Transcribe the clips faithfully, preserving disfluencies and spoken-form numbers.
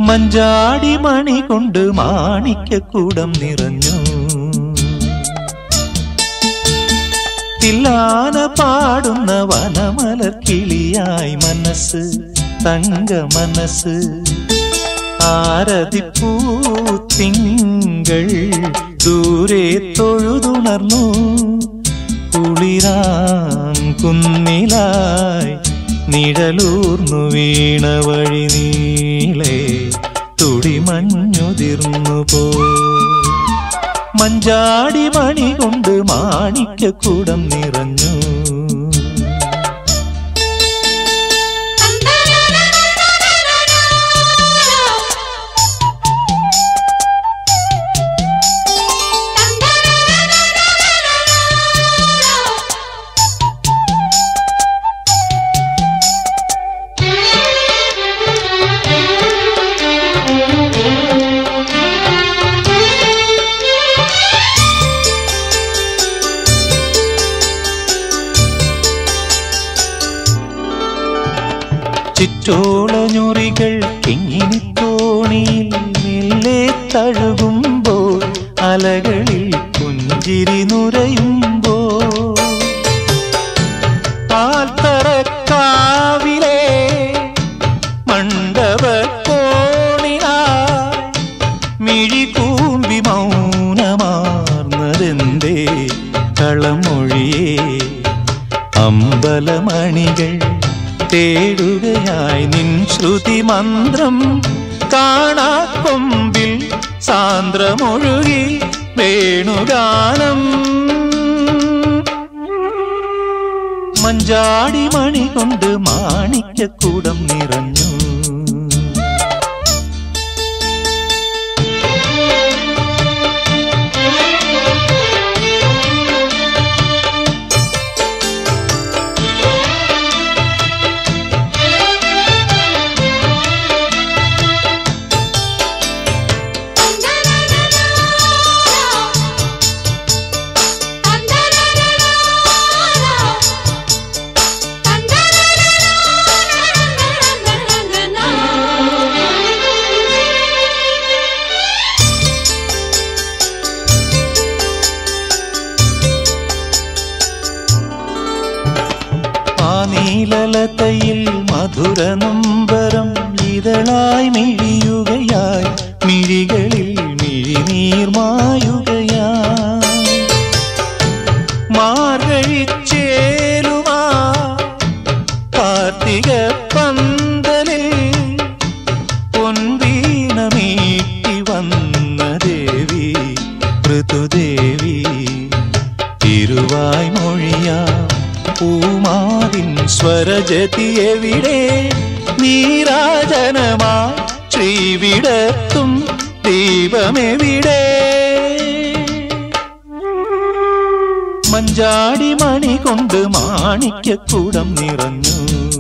മഞ്ചാടി മണി കൊണ്ട് മാണിക്യക്കൂടം നിറഞ്ഞു. തില്ലാന പാടുന്ന വനമലർ കിളിയായി മനസ്സ്, തങ്ക മനസ്സ്. ആരതിപ്പൂ തിങ്കൾ ദൂരെ തൊഴുതുണർന്നു. കുളിരാൻ കുന്നിലായി നിഴലൂർന്നു വീണ വഴി നീളെ തുടിമഞ്ഞുതിർന്നു പോ. മഞ്ചാടി മണി കൊണ്ട് മാണിക്യക്കൂടം നിറഞ്ഞു. ചിറ്റോളഞ്ഞുറികൾ കിങ്ങിണിത്തോണിയിൽ മെല്ലെ തഴുകുമ്പോൾ, അലകളിൽ പുഞ്ചിരി നുരയുമ്പോൾ, പാൽത്തറക്കാവിലെ മണ്ഡപക്കോണിനായി മിഴികൂമ്പി മൗനമാർന്നതെന്തേ കളമൊഴിയേ. അമ്പലമണികൾ തേടുകയായി നിൻ ശ്രുതി മന്ത്രം, കാണാക്കൊമ്പിൽ സാന്ദ്രമൊഴുകി വേണുഗാനം. മഞ്ചാടി മണി കൊണ്ട് മാണിക്യക്കൂടം നിറഞ്ഞു. നീലലതയിൽ മധുര നൊമ്പരം ഇതളായി മിഴിയുകയായി, മിഴികളിൽ മിഴിനീർമായുകയായി. മാർഗഴിച്ചേലുമാ കാർത്തിക പന്തലിൽ പൊൻവീണമീട്ടി വന്ന ദേവി ഋതുദേവി. തിരുവായ് മൊഴിയാ പൂമാവിൻ സ്വരജതി എവിടെ, നീരാജനമായി ശ്രീവിടത്തും ദീപമെവിടെ. മഞ്ചാടി മണി കൊണ്ട് മാണിക്യക്കൂടം നിറഞ്ഞു.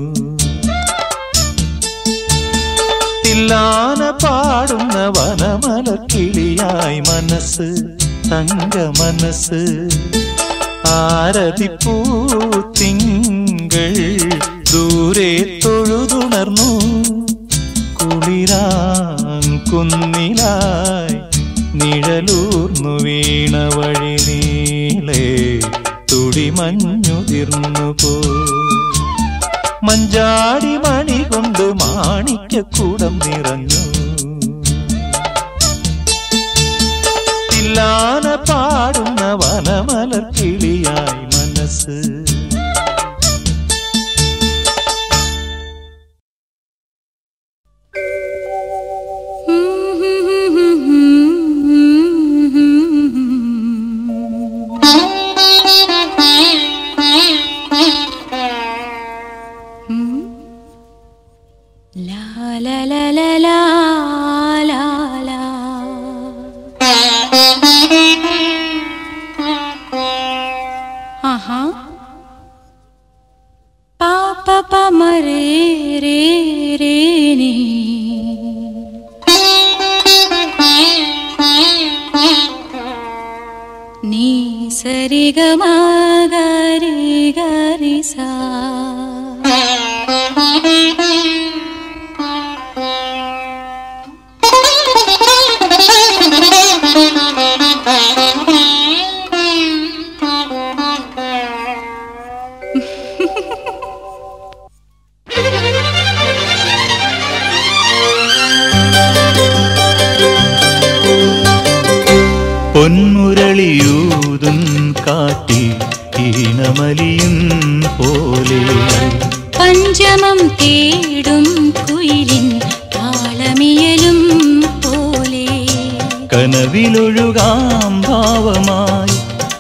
തില്ലാന പാടുന്ന വനമലർ കിളിയായി മനസ്സ്, തങ്ക മനസ്സ്. ആരതിപ്പൂ തിങ്കൾ ദൂരെ തൊഴുതുണർന്നു. കുളിരാൻ കുന്നിലായി നിഴലൂർന്നു വീണ വഴി നീളെ തുടിമഞ്ഞുതിർന്നു പോ. മഞ്ചാടി മണി കൊണ്ട് മാണിക്യക്കൂടം നിറഞ്ഞു. തില്ലാന പാടുന്ന വനമലർ കിളിയായി മനസ്സ്. La la la la la la la. Aha. Pa pa pa ma re re re ni. Ni sa re ga ma ga re ga re sa. പഞ്ചമം തേടും കുയിലിൻ താളമിയലും പോലെ കനവിലൊഴുകാം ഭാവമായി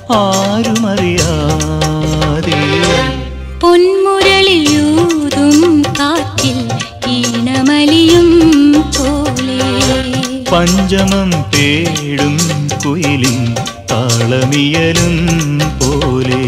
ആരുമറിയാതെ പൊന്മുരളിയൂതും കാറ്റിൽ ഈണമലിയും പോലെ പഞ്ചമം തേടും കുയിലിൻ താളമിയലും പോലെ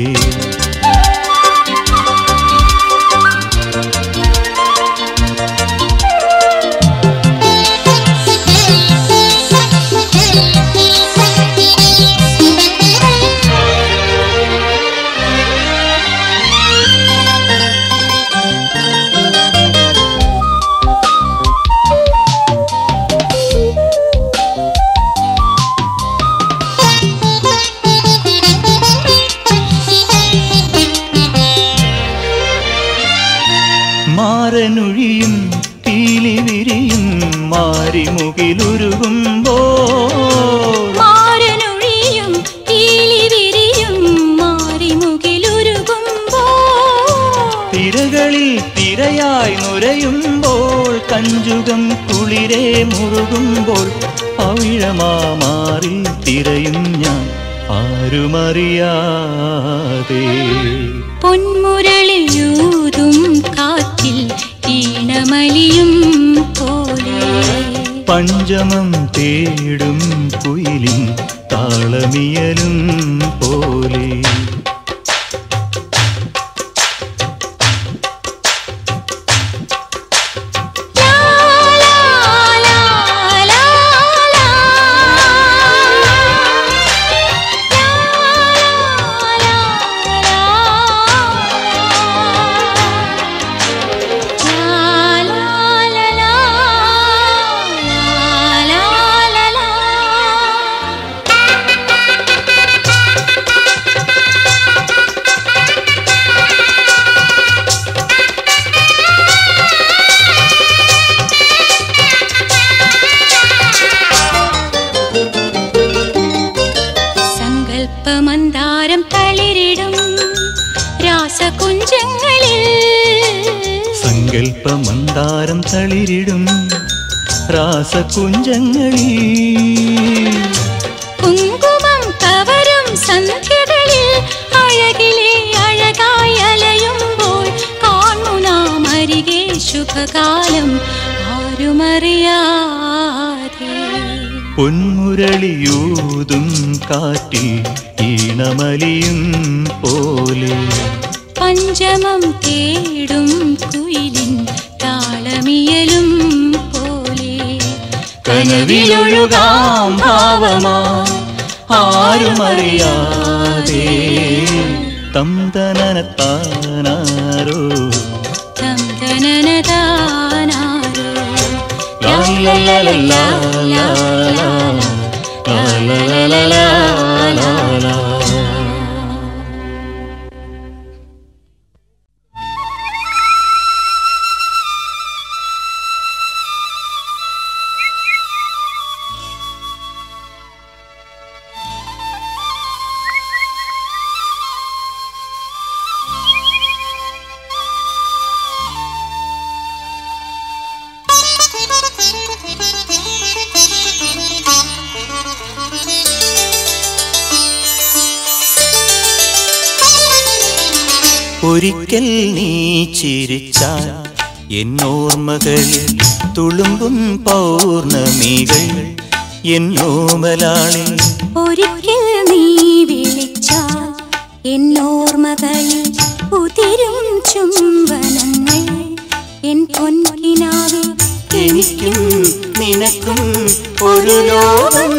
മാറനൊഴിയും പീലി വിരിയും മാറിമുകിലുരുകുമ്പോൾ മാറനൊഴിയും പീലി വിരിയും മാറിമുകിലുരുകുമ്പോൾ തിരകളിൽ തിരയായി നുരയുമ്പോൾ കഞ്ചുകം കുളിരെ മുറുകുമ്പോൾ പവിഴമാറിൽ തിരയും ഞാൻ ആരുമറിയാതെ പൊന്മുരളിയൂതും കാറ്റിൽ ഈണമലിയും പോലെ പഞ്ചമം തേടും കുയിലിൻ താളമിയലും പോലെ മന്ദാരം തളിരിടും രാസകുഞ്ചങ്ങളിൽ സങ്കൽപ്പമന്ദാരം തളിരിടും രാസകുഞ്ചങ്ങളിൽ കുങ്കുമം കവരും സന്ധ്യകളിൽ അഴകിലെ അഴകായി അലയുമ്പോൾ കാണു നാം അരികെ ശുഭകാലം ആരുമറിയാതെ പൊന്മുരളിയൂതും കാറ്റിൽ ഈണമലിയും പോലെ പഞ്ചമം തേടും കുയിലിൻ താളമിയലും പോലെ കനവിലൊഴുകാം ഭാവമായി ആരുമറിയാതെ തംതനനത്താനാരോ തംതനനതാനാരോ ലാ ലാ ലാ ലാ ലാ ലാ ലാ ലാ ലാ ലാ. ഒരിക്കൽ നീ ചിരിച്ചാൽ എന്നോർമ്മകളിൽ തുളുമ്പും പൗർണമികൾ എന്നോമലാളെ ഒരിക്കൽ നീ വിളിച്ചാൽ എന്നോർമ്മകളിൽ ഉതിരും ചുംബനങ്ങൾ എൻ പൊൻകിനാവിൽ എനിക്കും നിനക്കും ഒരു ലോകം.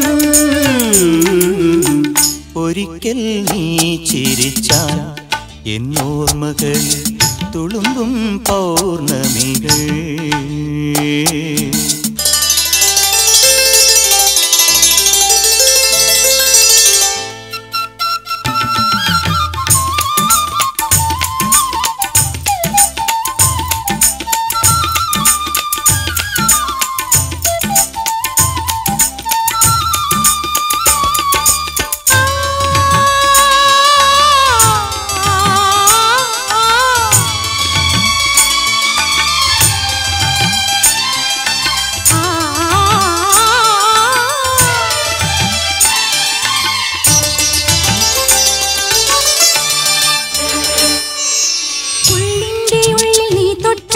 ഒരിക്കൽ നീ ചിരിച്ചാൽ എന്നോർമ്മകൾ തുളുമ്പും പൗർണമികൾ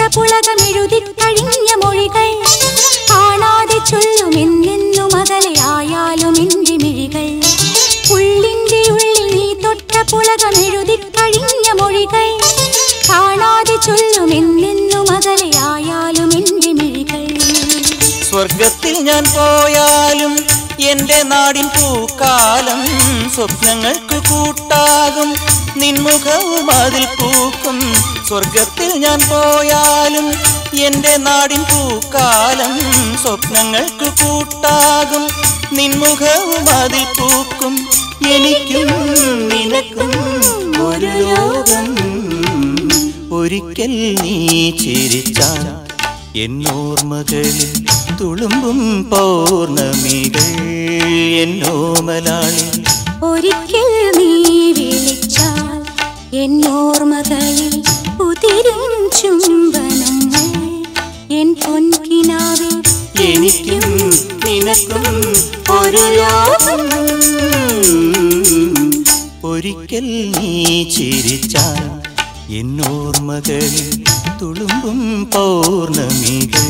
പുളകമെഴുതി കഴിഞ്ഞ മൊഴികൾ കാണാതെ ചൊല്ലുമെന്നെന്നും അകലെയായാലും എൻ്റെ മിഴികൾ ഉള്ളിൻ്റെ ഉള്ളിൽ നീ തൊട്ട പുളകമെഴുതി കഴിഞ്ഞ മൊഴികൾ കാണാതെ ചൊല്ലുമെന്നെന്നും അകലെയായാലും എൻ്റെ മിഴികൾ സ്വർഗത്തിൽ ഞാൻ പോയാലും എന്റെ നാടിൻ പൂക്കാലം സ്വപ്നങ്ങൾക്ക് കൂട്ടാകും നിൻമുഖവും അതിൽ പൂക്കും സ്വർഗത്തിൽ ഞാൻ പോയാലും എന്റെ നാടിൻ പൂക്കാലം സ്വപ്നങ്ങൾക്ക് കൂട്ടാകും നിൻമുഖവും അതിൽ പൂക്കും എനിക്കും നിനക്കും ഒരു ലോകം ഒരിക്കൽ നീ ചിരിച്ചാൽ എന്നോർമകളിൽ തുളുമ്പും പൗർണമികൾ എന്നോമലാളി ഒരിക്കൽ നീ വിളിച്ചാൽ എന്നോർമകളിൽ ഉതിരും ചുംബനങ്ങൾ എൻ പൊൻകിനാവിൽ എനിക്കും നിനക്കും ഒരു ലോകം ഒരിക്കൽ നീ ചിരിച്ചാൽ എന്നോർമകളിൽ തുളുമ്പും പൗർണമികൾ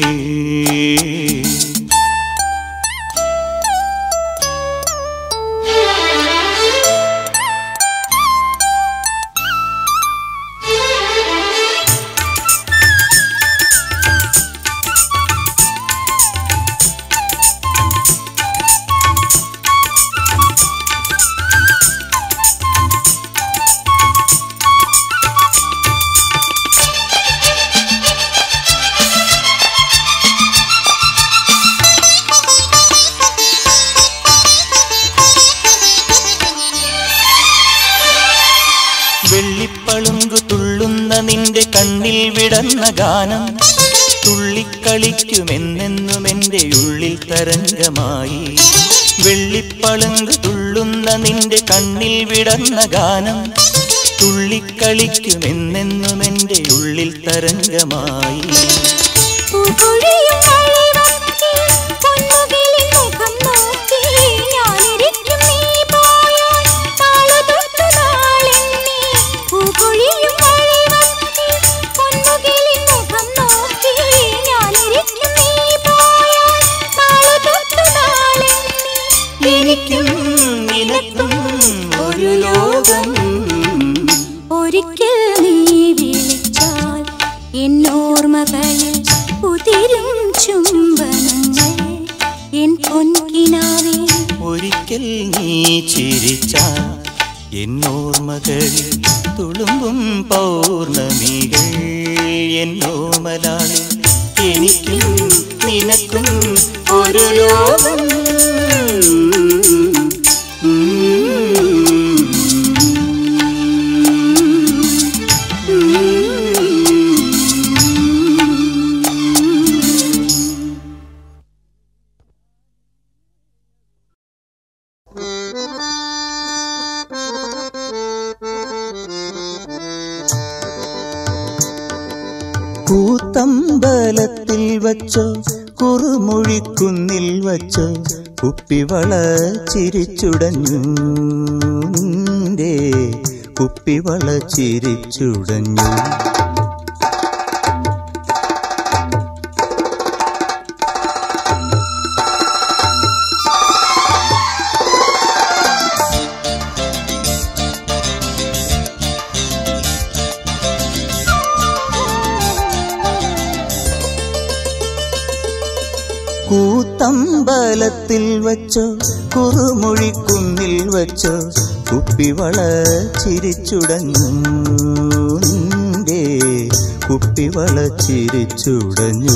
വെള്ളിപ്പളുങ്കു തുള്ളുന്ന നിന്റെ കണ്ണിൽ വിടർന്ന ഗാനം തുള്ളിക്കളിക്കുമെന്നെന്നും എൻ്റെ ഉള്ളിൽ തരംഗമായി വെള്ളിപ്പളുങ്കു തുള്ളുന്ന നിന്റെ കണ്ണിൽ വിടർന്ന ഗാനം തുള്ളിക്കളിക്കുമെന്നെന്നും എൻ്റെ ഉള്ളിൽ തരംഗമായി എനിക്കും നിനക്കും ഒരു ലോകം ഒരിക്കൽ നീ വിളിച്ചാൽ എന്നോർമകളിൽ ഉതിരും ചുംബനങ്ങൾ എൻ പൊൻകിനാവിൽ ഒരിക്കൽ നീ ചിരിച്ചാൽ എന്നോർമകളിൽ തുളുമ്പും പൗർണമികൾ എന്നോമലാളി എനിക്കും നിനക്കും ഒരു ലോകം കൂത്തമ്പലത്തിൽ വച്ചോ കുറുമൊഴിക്കുന്നിൽ വച്ചോ കുപ്പിവള ചിരിച്ചുടഞ്ഞു നിന്റെ കുപ്പിവള ചിരിച്ചുടഞ്ഞു കൂത്തമ്പലത്തിൽ വച്ചോ കുറുമൊഴിക്കുന്നിൽ വച്ചോ കുപ്പിവള ചിരിച്ചുടഞ്ഞു നിന്റെ കുപ്പിവള ചിരിച്ചുടഞ്ഞു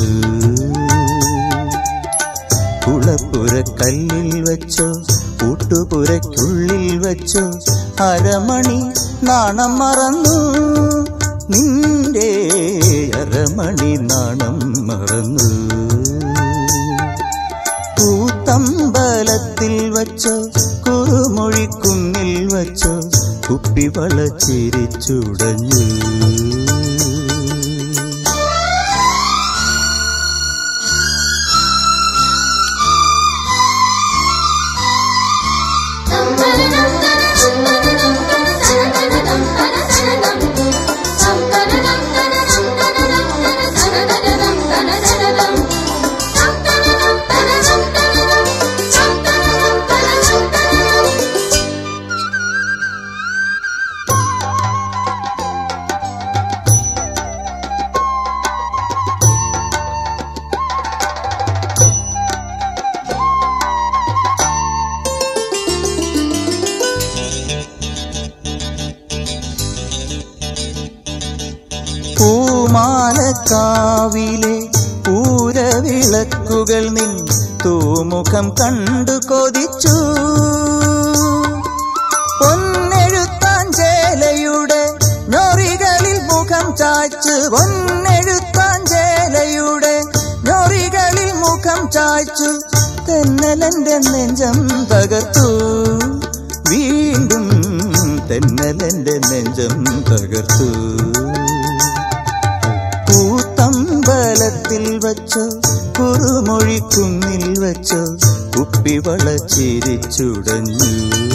കുളപ്പുര കല്ലിൽ വച്ചോ കൂട്ടുപുരയ്ക്കുള്ളിൽ വച്ചോ അരമണി നാണം മറന്നു നിന്റെ അരമണി നാണം മറന്നു കൂത്തമ്പലത്തിൽ വച്ചോ കുറുമൊഴിക്കുന്നിൽ വച്ചോ കുപ്പിവള ചിരിച്ചുടഞ്ഞു Dum പൂമാലക്കാവിലെ പൂരവിളക്കുകൾ നിൻ തൂമുഖം കണ്ടു കൊതിച്ചു. പൊന്നെഴുത്താഞ്ചേലയുടെ ഞൊറികളിൽ മുഖം ചായ്ച്ചു, പൊന്നെഴുത്താഞ്ചേലയുടെ ഞൊറികളിൽ മുഖം ചായ്ച്ചു. തെന്നലെന്റെ നെഞ്ചം തകർത്തു, വീണ്ടും തെന്നലെന്റെ നെഞ്ചം തകർത്തു. കൂത്തമ്പലത്തിൽ വച്ചോ കുറുമൊഴിക്കുന്നിൽ വച്ചോ കുപ്പിവള ചിരിച്ചുടഞ്ഞു.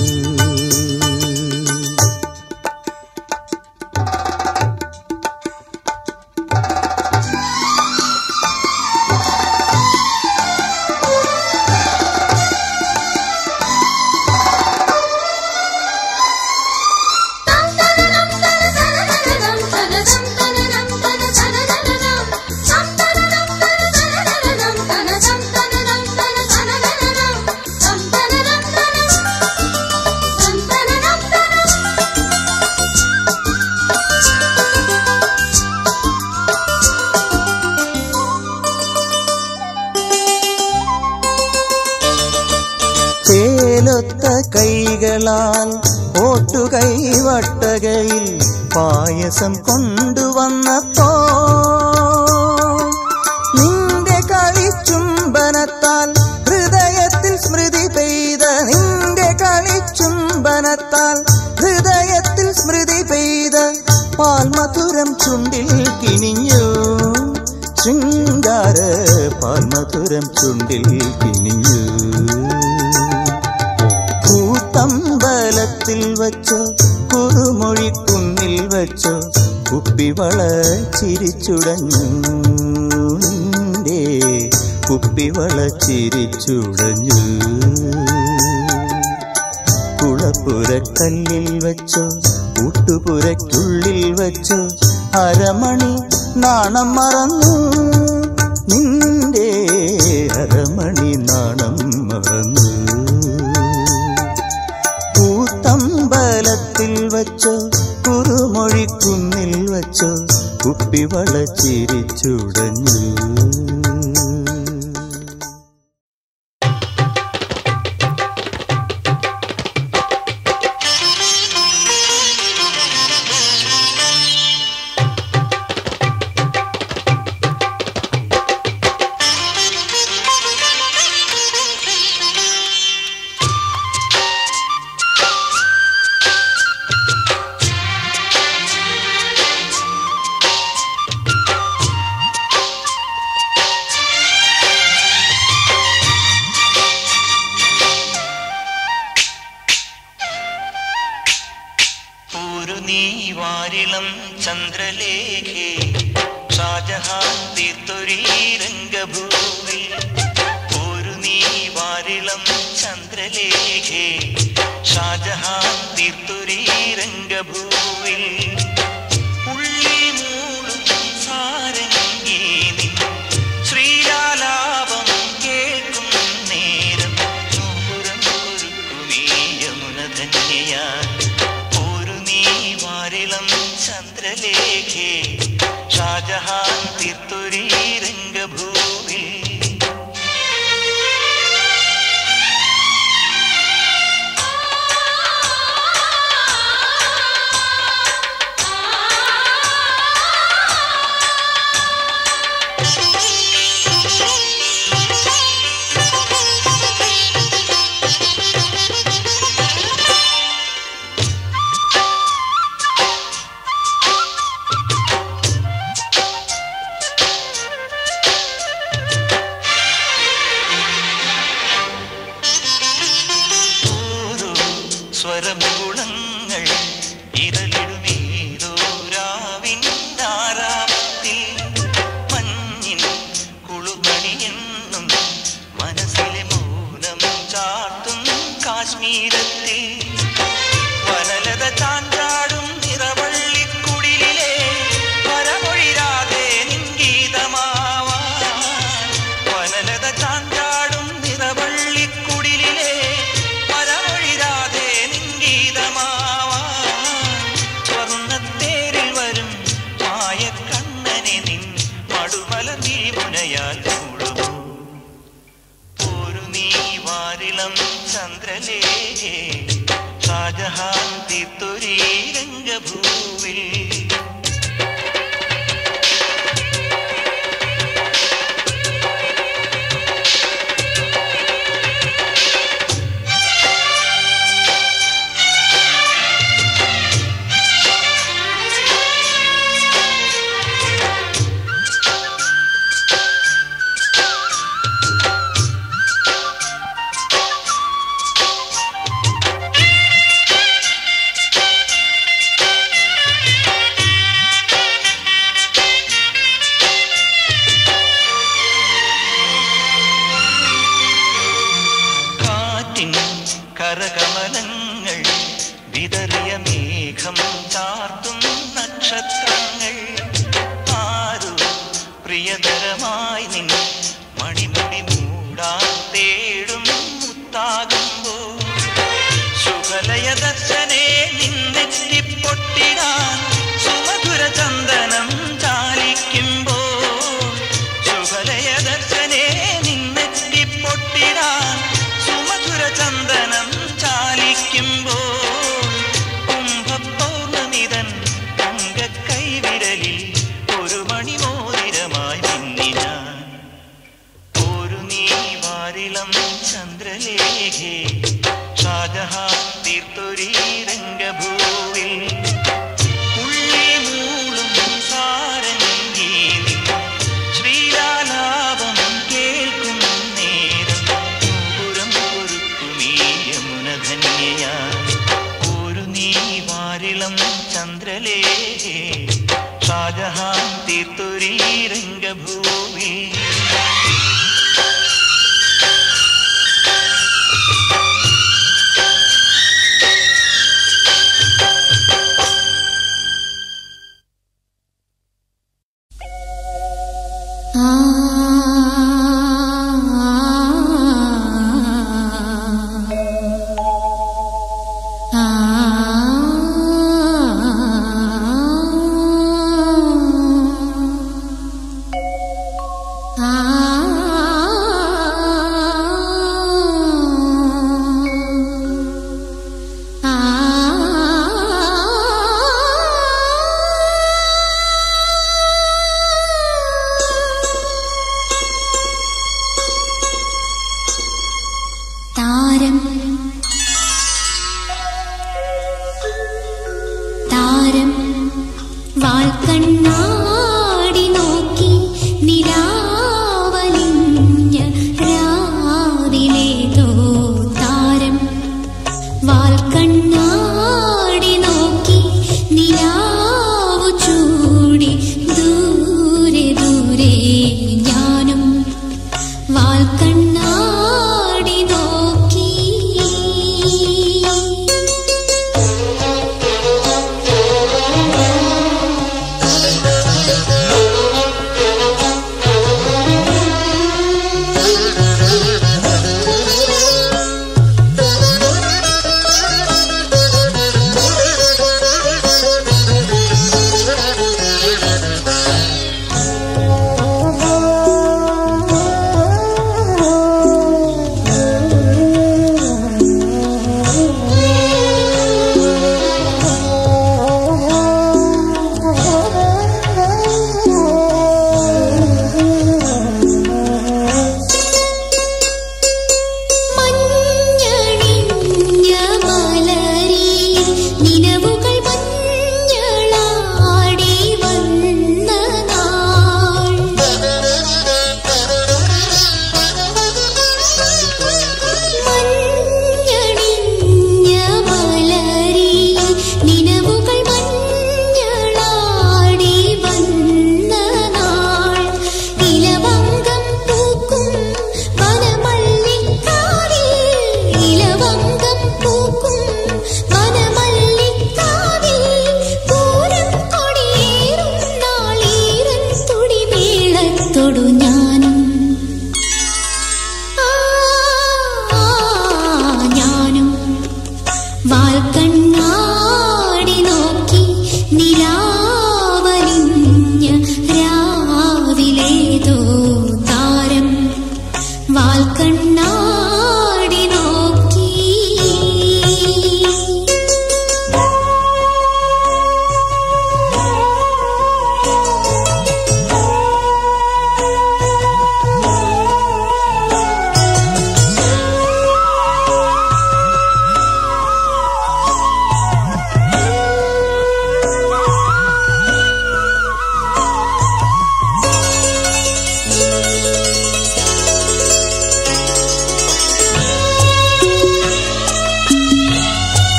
ചേലൊത്ത കൈകളാൽ ഓട്ടുകൈവട്ടകയിൽ പായസം കൊണ്ടുവന്നപ്പോ നിന്റെ കളിച്ചുംബനത്താൽ ഹൃദയത്തിൽ സ്മൃതി പെയ്ത, നിന്റെ കളിച്ചുംബനത്താൽ ഹൃദയത്തിൽ സ്മൃതി പെയ്ത പാൽമധുരം ചുണ്ടിൽ കിനിഞ്ഞു. ശൃംഗാര പാൽമധുരം ചുണ്ടിൽ കിനിഞ്ഞു. കൂത്തമ്പലത്തിൽ വച്ചോ കുറുമൊഴിക്കുന്നിൽ വച്ചോ കുപ്പിവള ചിരിച്ചുടഞ്ഞു. നിന്റെ കുപ്പിവള ചിരിച്ചുടഞ്ഞു. കുളപ്പുരക്കല്ലിൽ വച്ചോ ഊട്ടുപുരയ്ക്കുള്ളിൽ വച്ചോ അരമണി നാണം മറന്നു. നിന്റെ അരമണി നാണം മറന്നു. കൂത്തമ്പലത്തിൽ വച്ചോ കുറുമൊഴിക്കുന്നിൽ വച്ചോ കുപ്പിവള ചിരിച്ചുടഞ്ഞു. ചന്ദ്രലേഖേ ഷാജഹാൻ തീർത്തൊരീ രംഗഭൂവിൽ ഒരു നീ വാരിളം ചന്ദ്രലേഖേ ഷാജഹാൻ തീർത്തൊരീ രംഗഭൂവിൽ ഉള്ളി മൂളും സാരംഗീ നിൻ ശ്രീലാലാപം കേൾക്കും നേരം നൂപുരം ഒരുക്കുമീ യമുന ധന്യയാൻ ഒരു നീ വാരിളം ചന്ദ്രലേഖേ ഷാജഹാൻ തീർത്തൊരീ രംഗഭൂവിൽ പട്ടുമല നീ മുനയാൽ മൂളുമോ ഒരു നീ വാരിളം ചന്ദ്രലേഖേ ഷാജഹാൻ തീർത്തൊരീ രംഗഭൂവിൽ കരകമലങ്ങൾ വിതറിയ മേഘം ചാർത്തും നക്ഷത്രങ്ങൾ ആരു പ്രിയതരമായി നിൻ മണിമുടി മൂടാൻ തേടും മുത്താകുമ്പോൾ ശുഭലയ ദർശനേ നിന്നെത്തിപ്പൊട്ടിടാൻ സുമധുര ചന്ദനം ചാലിക്കുമ്പോൾ ശുഭലയ ദർശനേ നിന്നെത്തിപ്പൊട്ടിടാൻ സുമധുര ചന്ദനം ചാലിക്കുമ്പോൾ കുംഭപൗർണമിതൻ തങ്കക്കൈവിരലിൽ ഒരു മണിമോതിരമായി മിന്നിനാൻ ഒരു നീ വാരിളം ചന്ദ്രലേഖേ ഷാജഹാൻ തീർത്തൊരീ രംഗഭൂവിൽ ഉള്ളി മൂളും സാരംഗീ ശ്രീലാലാപം കേൾക്കും നേരം നൂപുരം ഒരുക്കുമീ യമുനധന്യയായി ഒരു നീ വാരിളം ചന്ദ്രലേഖേ ഷാജഹാൻ തീർത്തൊരീ രംഗഭൂവിൽ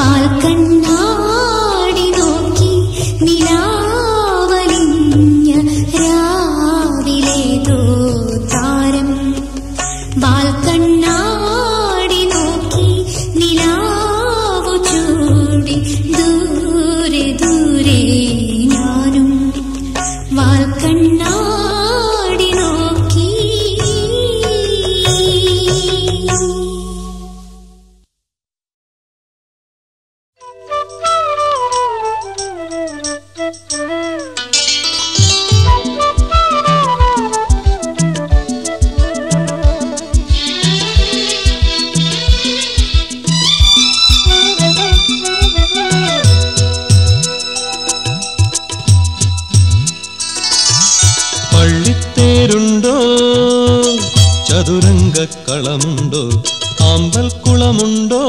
വാൽക്കണ്ണാടി നോക്കി നിലാവലിഞ്ഞ രാവിലേതോ താരം. വാൽക്കണ്ണാടി നോക്കി നിലാവു ചൂടി ദൂരെ ദൂരെ ഞാനും വാൽക്കണ്ണാടി നോക്കി. പള്ളിത്തേരുണ്ടോ, ചതുരംഗക്കളമുണ്ടോ, ആമ്പൽക്കുളമുണ്ടോ,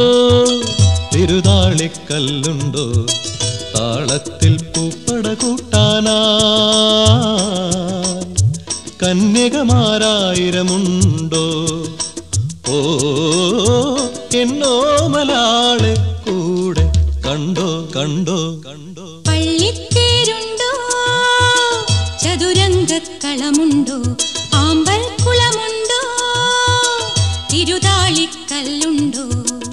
തിരുതാളിക്കല്ലുണ്ടോ, താളത്തിൽ പൂപ്പട കൂട്ടാനാ കന്യകമാരായിരമുണ്ടോ. ഓ എന്നോമലാളെ കൂടെ കണ്ടോ കണ്ടോ കണ്ടോ. പള്ളിത്തേരുണ്ടോ, ചതുരംഗക്കളമുണ്ടോ, ആമ്പൽക്കുളമുണ്ടോ, തിരുതാളിക്കല്ലുണ്ടോ.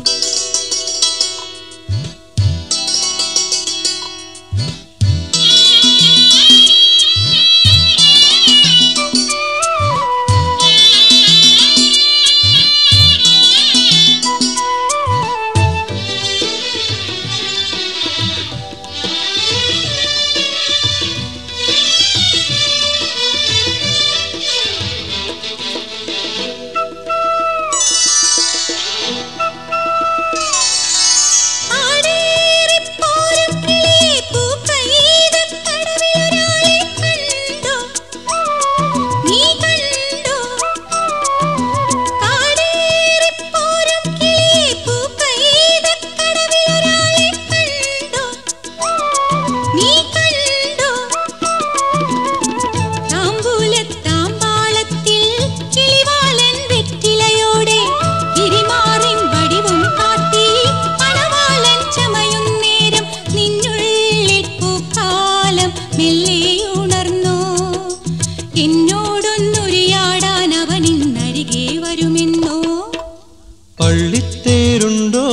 പള്ളിത്തേരുണ്ടോ,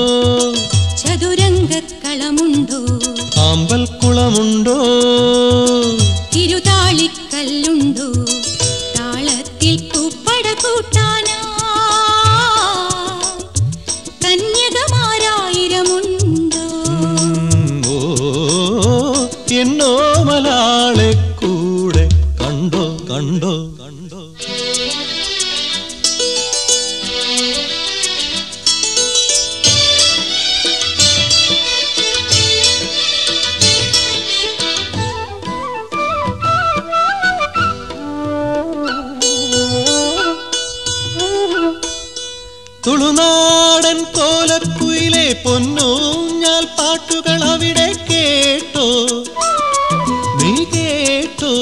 ചതുരംഗക്കളമുണ്ടോ, ആമ്പൽക്കുളമുണ്ടോ, തിരുതാളിക്കല്ലുണ്ടോ, താളത്തിൽ പൂപ്പട കൂട്ടാനാ കന്യകമാരായിരമുണ്ടോ. ഓ എന്നോമലാളെ കൂടെ കണ്ടോ കണ്ടോ കണ്ടോ. തുളുനാടൻ കോലക്കുയിലെ പൊന്നൂഞ്ഞാൽ പാട്ടുകൾ അവിടെ കേട്ടോ, നീ കേട്ടോ.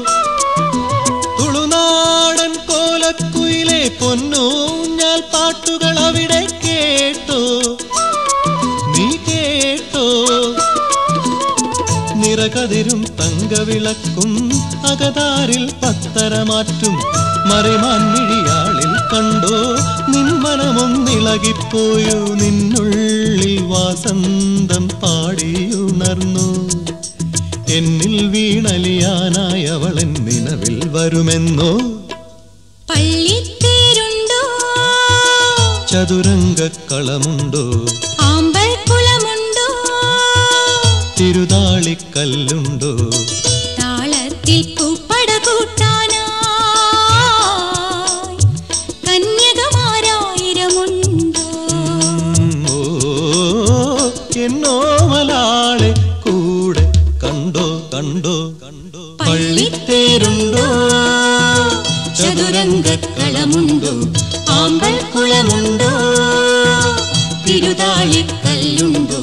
തുളുനാടൻ കോലക്കുയിലെ പൊന്നൂഞ്ഞാൽ പാട്ടുകൾ അവിടെ കേട്ടോ, നീ കേട്ടോ. നിറകതിരും തങ്കവിളക്കും അകതാരിൽ പത്തരമാറ്റും മറിമാൻമിഴിയാളിൽ കണ്ടോ, നിൻ മനമൊന്നിളകിപ്പോയോ, നിന്നുള്ളിൽ വാസന്തം പാടിയുണർന്നു. എന്നിൽ വീണലിയാനായി അവളെൻ നിലവിൽ വരുമെന്നോ. പള്ളിത്തേരുണ്ടോ, ചതുരംഗക്കളമുണ്ടോ, ആമ്പൽക്കുളമുണ്ടോ, തിരുതാളിക്കല്ലുണ്ടോ, താളത്തിൽ പൂപ്പട കൂട്ടാനാ കന്യകമാരായിരമുണ്ടോ. ഓ എന്നോമലാളെ കൂടെ കണ്ടോ കണ്ടോ കണ്ടോ. പള്ളിത്തേരുണ്ടോ, ചതുരംഗക്കളമുണ്ടോ, ആമ്പൽക്കുളമുണ്ടോ, തിരുതാളിക്കല്ലുണ്ടോ.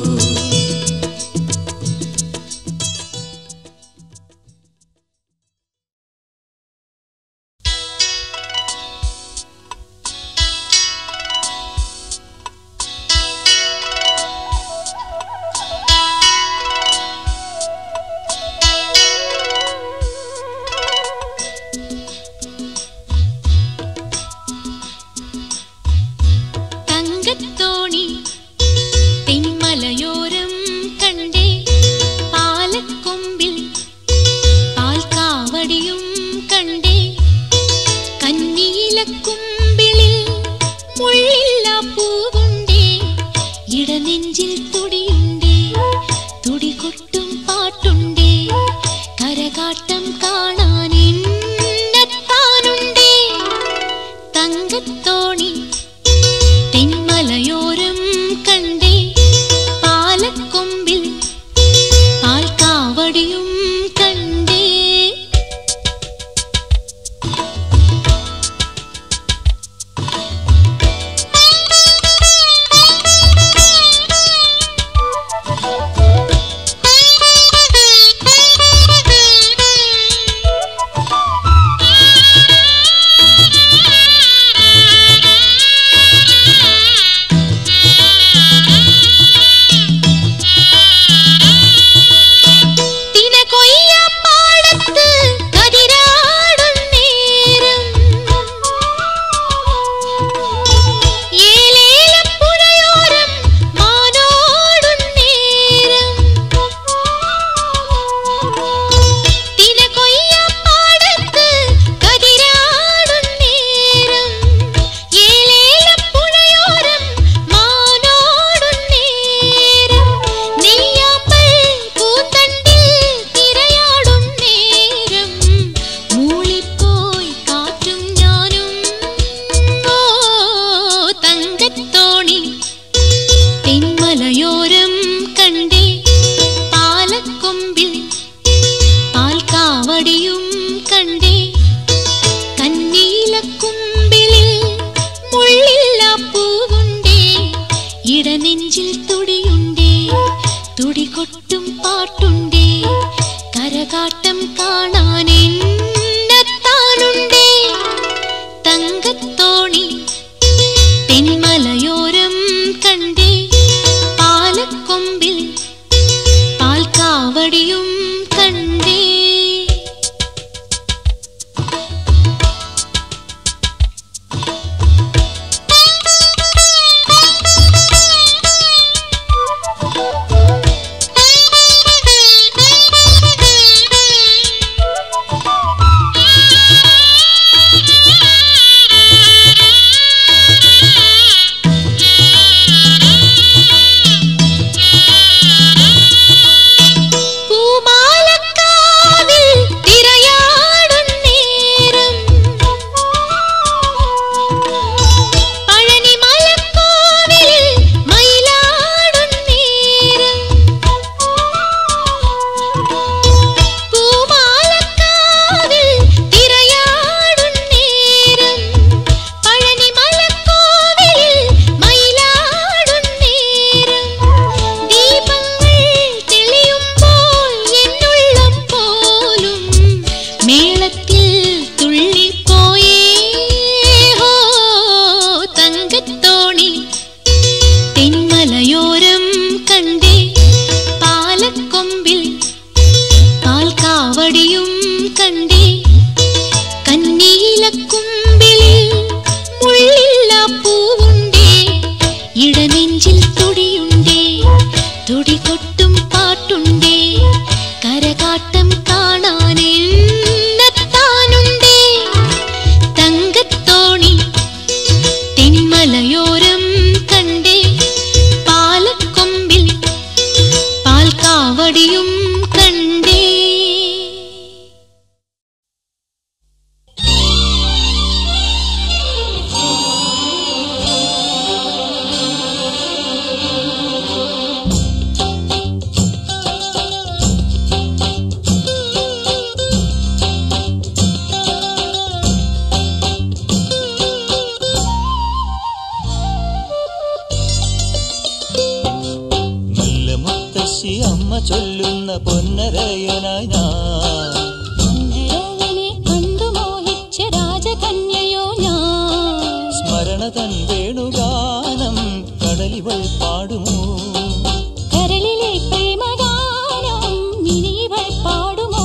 മുള്ളില്ലാ പൂവുണ്ടേ ഇടനെഞ്ചിൽ തുടിയുണ്ടേ തുടികൊട്ടും പാട്ടുണ്ടേ കരകാട്ടം കാണാൻ എന്നെത്താനുണ്ടേ തങ്കത്തോണി തെന്മലയോരം കണ്ടേ പാലക്കൊമ്പിൽ പാൽക്കാവടിയും കണ്ടേ ഇടനെഞ്ചിൽ തുടിയുണ്ടേ തുടികൊട്ടും പാട്ടുണ്ടേ കരകാട്ടം കാണാൻ എന്നെത്താനുണ്ടേ തങ്കത്തോണി തെന്മലയോരം കണ്ടേ പാലക്കൊമ്പിൽ പാൽക്കാവടിയും കണ്ടേ ചൊല്ലുന്ന പൊന്നരയനായി ഞാൻ പൊന്നരയനെ കണ്ടു മോഹിച്ച രാജകന്യയോ ഞാൻ സ്മരണ തൻ വേണുഗാനം കടലിവൾ പാടുമോ കരളിലെ പ്രേമഗാനം ഇനിവൾ പാടുമോ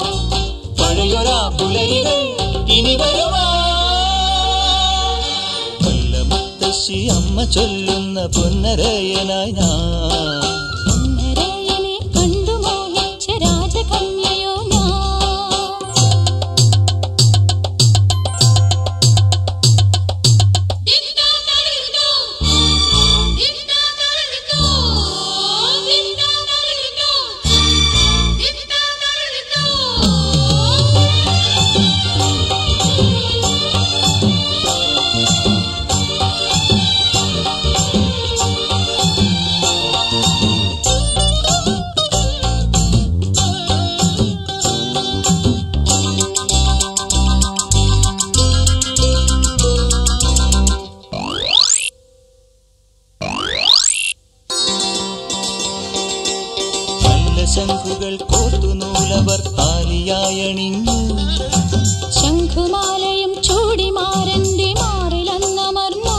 പഴയൊരാ പുലരികൾ ഇനി വരുമോ കൊല്ലമുത്തശ്ശി അമ്മ ചൊല്ലുന്ന പൊന്നരയനായി ഞാൻ രാജകന്യയോ ഞാൻ ശംഖുകൾ കോത്തുനൂലവർ താലിയായണിഞ്ഞു ശംഖുമാലയും ചൂടിമാരന്റെ മാറിലന്നമർന്നു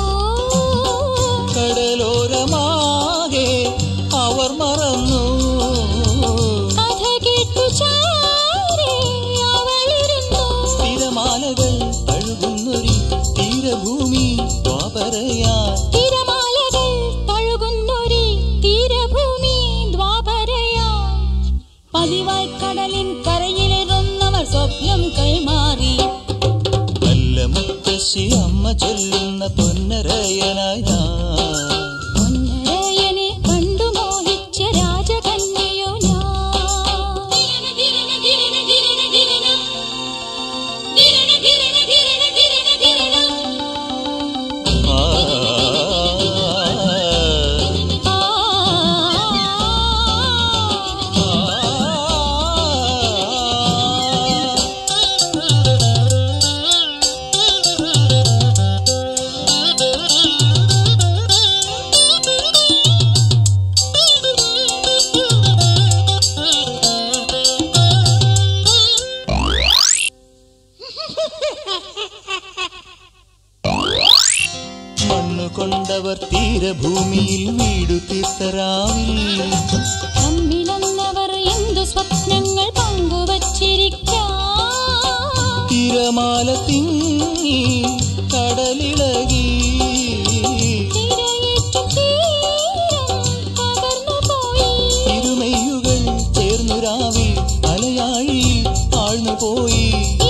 കടലോരമാകെ അവർ മറന്നു കഥ കേട്ടു ചാരി അവളിരുന്നു തിരമാലകൾ തഴുകുന്നൊരു തീരഭൂമി ദ്വാപരയാ തിരമാലകൾ തഴുകുന്നൊരു തീരഭൂമി ദ്വാപരയാ പതിവായി കടലിൻ കരയിലിരുന്നവർ സ്വപ്നം കൈമാറി നല്ല മുത്തശ്ശി അമ്മ ചൊല്ലുന്ന പൊന്നരയനായി പൊന്നരയനെ കണ്ടു മോഹിച്ച രാജകന്യയോ ഞാൻ കൊണ്ടവർ തീരഭൂമിയിൽ വീടു തീർത്തരാവിൽ തമ്മിലന്നവർ എന്തു സ്വപ്നങ്ങൾ പങ്കുവച്ചിരിക്കാം തിരമാല തിങ്ങി കടലിളകി തിരുമയ്യുകൾ ചേർന്നുരാവിൽ അലയാഴിയിൽ ആഴ്ന്നുപോയി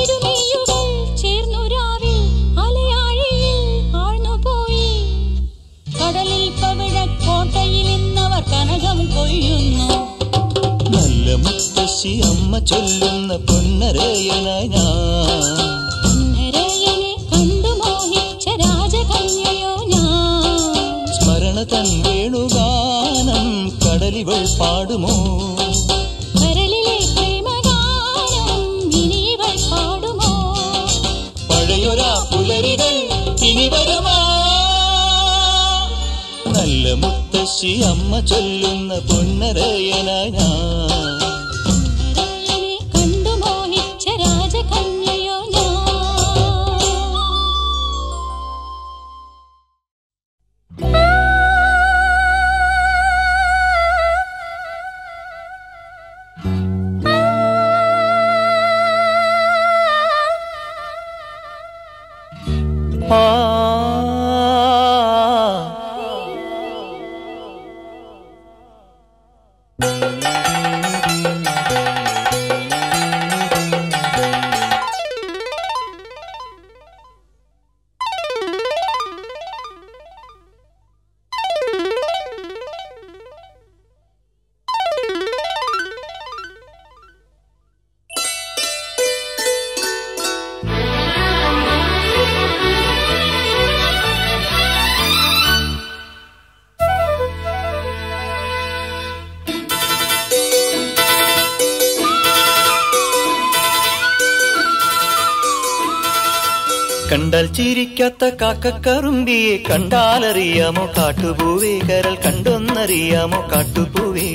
കനകം കൊയ്യുന്നു നല്ല മുത്തശ്ശി അമ്മ ചൊല്ലുന്ന പൊന്നരയനായി ഞാൻ പൊന്നരയനെ കണ്ടു മോഹിച്ച രാജകന്യയോ ഞാൻ സ്മരണ തൻ വേണുഗാനം കടലിവൾ പാടുമോ കരളിലെ പ്രേമഗാനം ഇനിവൾ പാടുമോ പഴയൊരാ പുലരികൾ ഇനി വരുമോ നല്ല മുത്തശ്ശി അമ്മ ചൊല്ലുന്ന പൊന്നരയനായി ഞാൻ പൊന്നരയനെ കണ്ടു മോഹിച്ച രാജകന്യയോ ഞാൻ കണ്ടാൽ ചിരിക്കാത്ത കാക്കക്കറുമ്പിയെ കണ്ടാലറിയാമോ കാട്ടുപൂവേ കരൾ കണ്ടൊന്നറിയാമോ കാട്ടുപൂവേ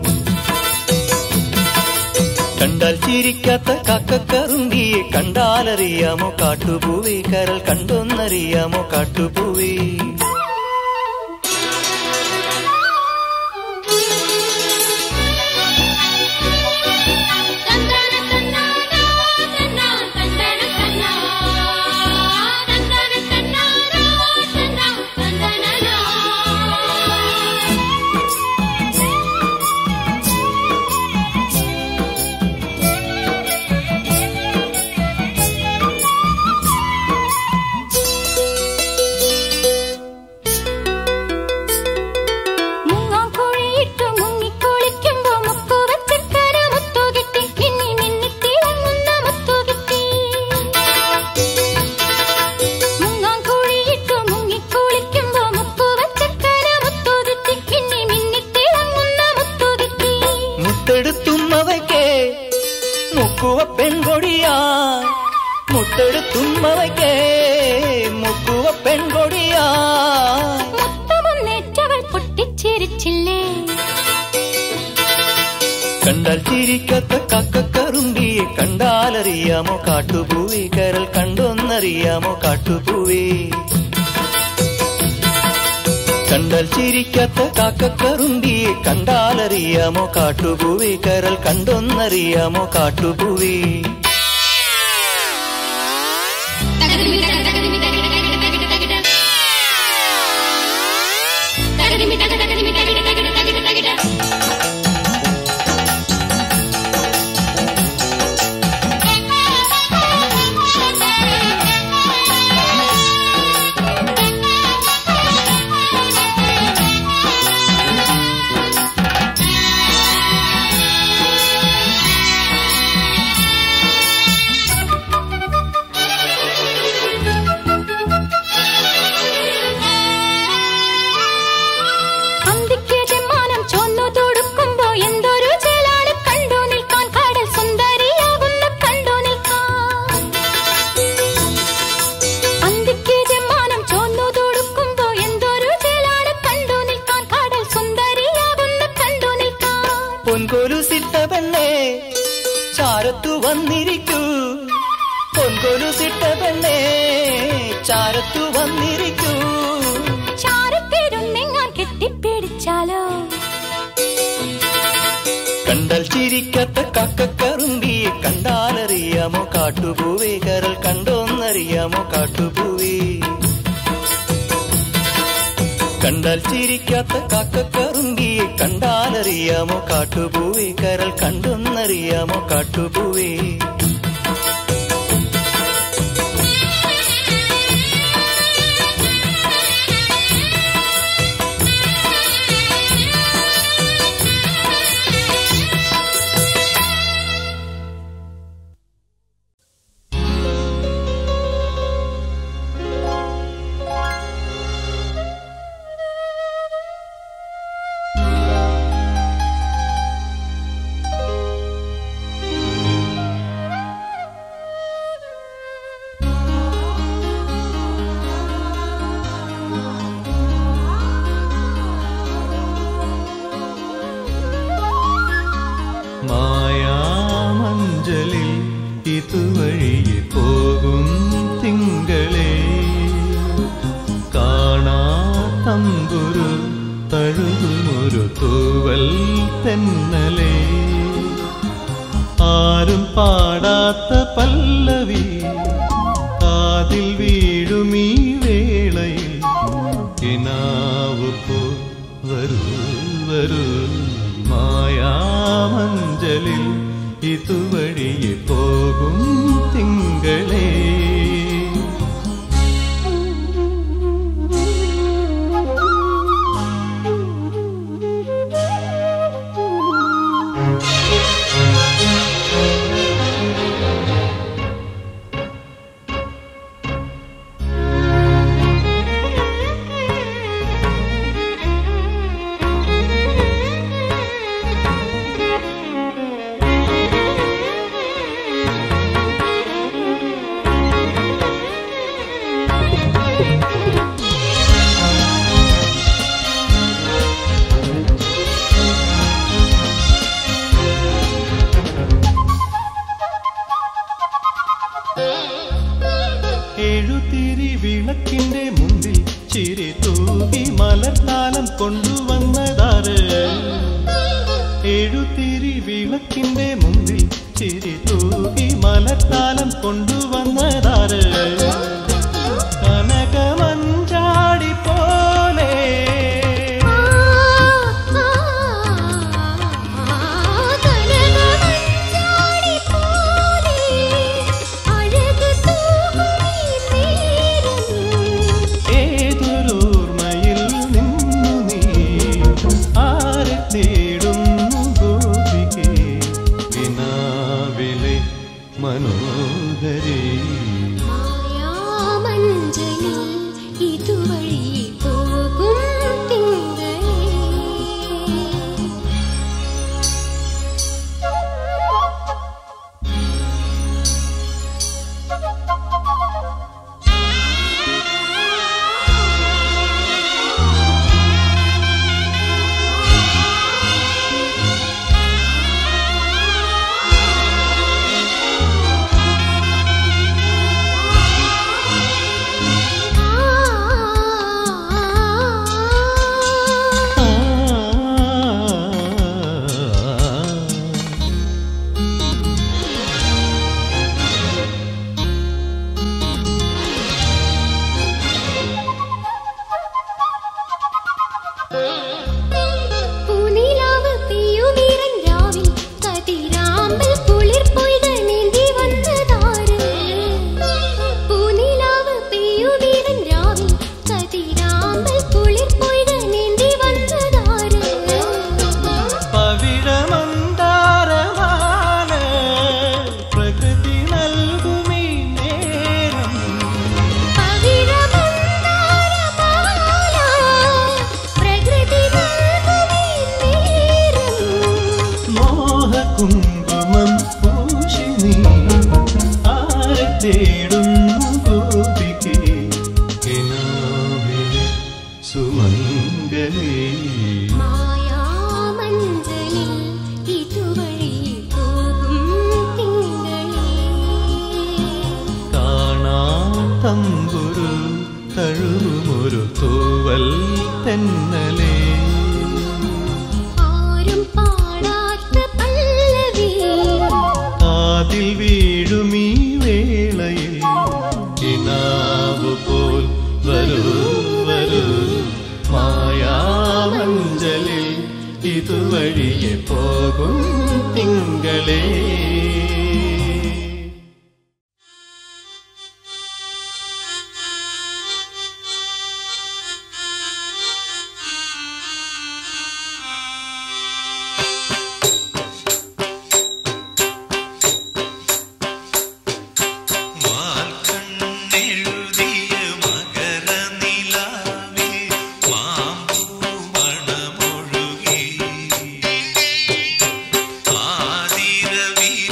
കണ്ടാൽ ചിരിക്കാത്ത കാക്കക്കറുമ്പിയെ കണ്ടാലറിയാമോ കാട്ടുപൂവേ കരൾ കണ്ടൊന്നറിയാമോ കാട്ടുപൂവേ പെൺകൊടിയാ മുത്തെടുത്തുമ്മവയ്ക്കേ മുക്കുവ പെൺകൊടിയാ മുത്തമൊന്നേറ്റവൾ പൊട്ടിച്ചിരിച്ചില്ലേ കണ്ടാൽ ചിരിക്കാത്ത കാക്കക്കറുമ്പിയെ കണ്ടാലറിയാമോ കാട്ടുപൂവേ കരൽ കണ്ടൊന്നറിയാമോ കാട്ടുപൂവേ കണ്ടാൽ ചിരിക്കാത്ത കാക്കക്കറുമ്പിയെ കണ്ടാലറിയാമോ കാട്ടുപൂവേ കരൽ കണ്ടൊന്നറിയാമോ കാട്ടുപൂവേ പൊൻകൊലുസിട്ട പെണ്ണേ ചാരത്തു വന്നിരിക്കൂ പൊൻകൊലുസിട്ട പെണ്ണേ ചാരത്തു വന്നിരിക്കൂ ചാരത്തിരുന്നെങ്ങാൻ കെട്ടിപ്പിടിച്ചാലോ കണ്ടാൽ ചിരിക്കാത്ത കാക്കക്കറുമ്പിയെ കണ്ടാലറിയാമോ കാട്ടുപൂവേ കരൽ കണ്ടോന്നറിയാമോ കാട്ടുപൂവേ കണ്ടാൽ ചിരിക്കാത്ത കാക്കക്കറുമ്പിയെ കണ്ടാലറിയാമോ കാട്ടുപൂവേ കരൽ കണ്ടൊന്നറിയാമോ കാട്ടുപൂവേ മായാമഞ്ചലിൽ ഇതുവഴിയെ പോകും തിങ്കളേ കാണാ തമ്പുരു തഴുകുമൊരു തൂവൽ തെന്നലേ ആരും പാടാത്ത പല്ലവി കാതിൽ വീഴുമീ വേളയിൽ കിനാവു പോ വരൂ വരൂ മായാമഞ്ചലിൽ ഇതുവഴിയെ പോകും തിങ്കളേ എഴുതിരി വിളക്കിന്റെ മുമ്പിൽ ചിരി തൂകി മലർത്താലം കൊണ്ടുവന്നതാര് എഴുതിരി വിളക്കിന്റെ മുമ്പിൽ ചിരി തൂകി മലർത്താലം കൊണ്ടുവന്നതാര് കനകമഞ്ചാടി പോലെ മനോഹരി കുങ്കുമം പൂശി നീ ആരെ തേടുന്നു ഗോപികേ കിനാവിലെ സുമംഗലേ മായാമഞ്ചലിൽ ഇതുവഴി പോകും തിങ്കളേ കാണാ തമ്പുരു തഴുകുമൊരു തൂവൽ തെന്നലേ കാതിൽ വീഴുമീ വേളയിൽ കിനാവ് പോൽ വരൂ വരൂ മായാമഞ്ചലിൽ ഇതുവഴിയെ പോകും തിങ്കളേ. ആതിരവീ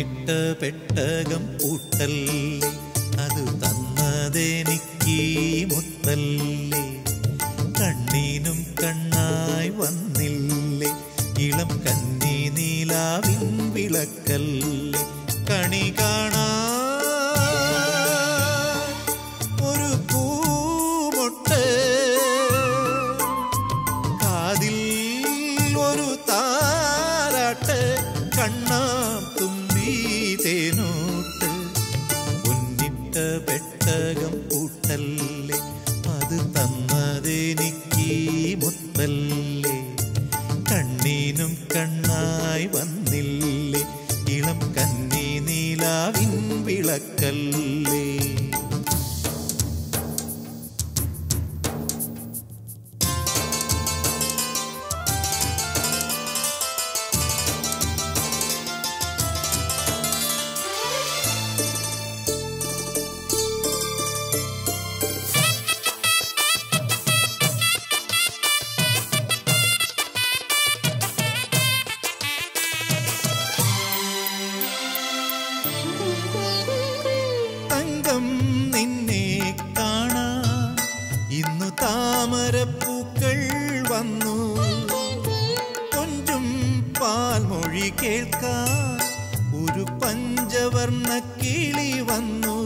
പൊന്നിട്ട പെട്ടകം പൂട്ടല്ലേ, അത് തന്നതെനിക്കീ മുത്തല്ലേ. കണ്ണീനും കണ്ണായി വന്നില്ലേ, ഇളം കന്നി നീലാവിൻ വിളക്കല്ലേ. കണി കാണാ ഒരു പൂമൊട്ട്, കാതിൽ ഒരു താരാട്ട്, കണ്ണാം തുമ്പി തേനോട്ട്. പൊന്നിട്ട പെട്ടകം പൂട്ടല്ലേ, അത് തന്നതെനിക്കീ മുത്തല്ലേ. കണ്ണീനും കണ്ണായി വന്നില്ലേ, ഇളം കന്നി നീലാവിൻ വിളക്കല്ലേ. താമരപ്പൂക്കൾ വന്നു, കൊഞ്ചും പാൽമൊഴി കേൾക്കാൻ ഒരു പഞ്ചവർണ്ണ കിളി വന്നു.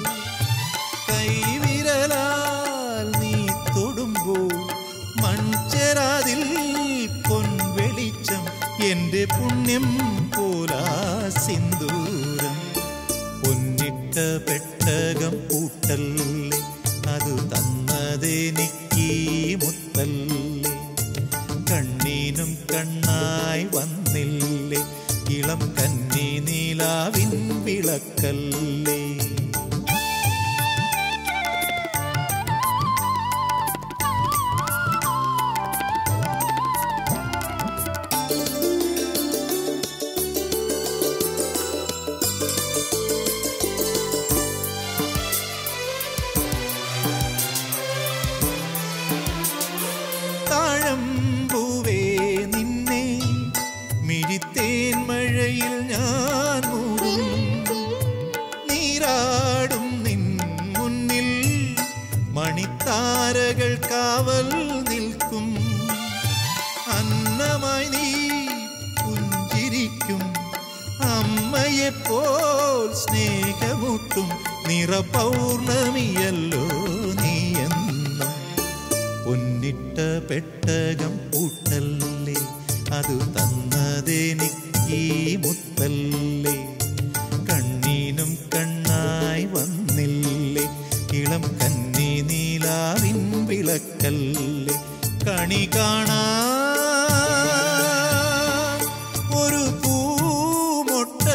കൈവിരലാൽ നീ തൊടുമ്പോൾ മൺചെരാതിൽ പൊൻവെളിച്ചം, എൻ്റെ പുണ്യം പോലാ സിന്ദൂരം. പൊന്നിട്ട പെട്ടകം പൂട്ടല്ലേ, അത് തന്നതെനിക്കീ മുത്തല്ലേ. കണ്ണീനും കണ്ണായി വന്നില്ലേ, ഇളം കന്നി നീലാവിൻ വിളക്കല്ലേ. താഴമ്പൂവേ നിന്നെ മിഴിത്തേൻ മഴയിൽ ഞാൻ മൂടും, നീരാടും നിൻ മുന്നിൽ മണിത്താരകൾ കാവൽ നിൽക്കും. അന്നമായി നീ പുഞ്ചിരിക്കും, അമ്മയെപ്പോൽ സ്നേഹമൂട്ടും നിറപൗർണമിയല്ലോ നീ എന്നും. പൊന്നിട്ട പെട്ടകം പൂട്ടല്ലേ, അത് തന്നതെനിക്കീ മുത്തല്ലേ. കണ്ണീനും കണ്ണായി വന്നില്ലേ, ഇളം കന്നി നീലാവിൻ വിളക്കല്ലേ. കണി കാണാ ഒരു പൂമൊട്ട്,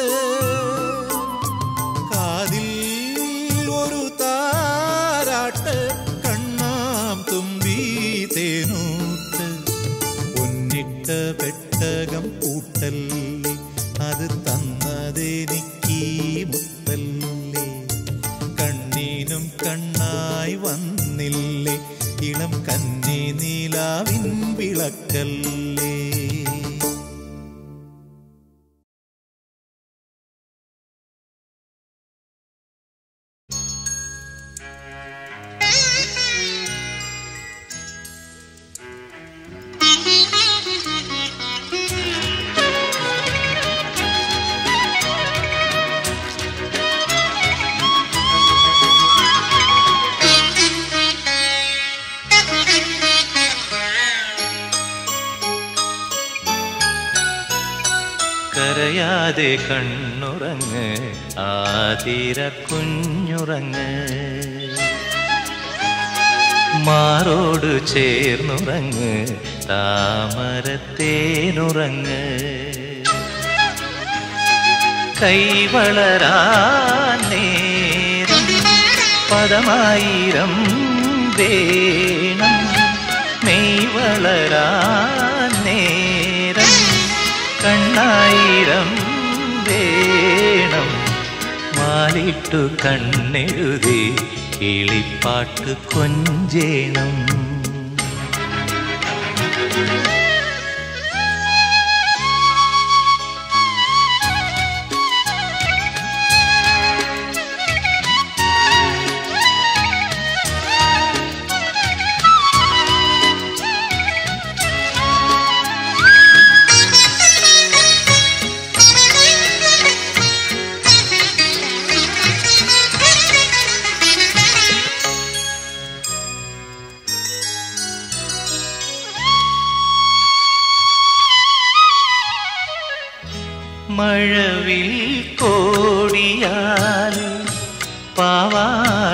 കാതിൽ ഒരു താരാട്ട്, കണ്ണാം തുമ്പി തേനൂട്ട്. പൊന്നിട്ട പെട്ടകം പൂട്ടല്ലേ, അത് തന്നതെനിക്കീ മുത്തല്ലേ. കണ്ണീനും കണ്ണായി വന്നില്ലേ, ഇളം കന്നി നീലാവിൻ വിളക്കല്ലേ. കരയാതെ കണ്ണുറങ്ങ് ആതിര കുഞ്ഞുറങ്ങ്, മാറോട് ചേർന്നുറങ്ങ് താമരത്തേനുറങ്ങ്. കൈവളരാൻ നേരം പദമായിരം വേണം, മെയ് വളരാൻ നേരം കണ്ണായിരം വേണം. മാലിട്ടു കണ്ണെഴുതി കിളിപ്പാട്ട് കൊഞ്ചേണം.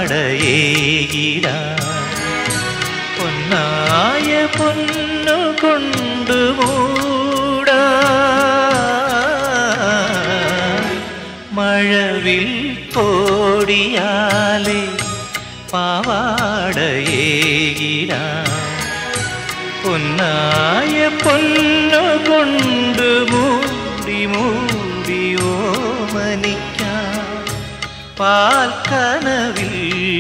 പൊന്നായ പൊന്നു കൊണ്ടു മൂടാ മഴവിൽ കോടിയാലെ പാവാടയേകിടാ പൊന്നായ പൊന്നു കൊണ്ടു മൂടി മൂടി ഓമനിക്കാം പാൽക്കനവിൽ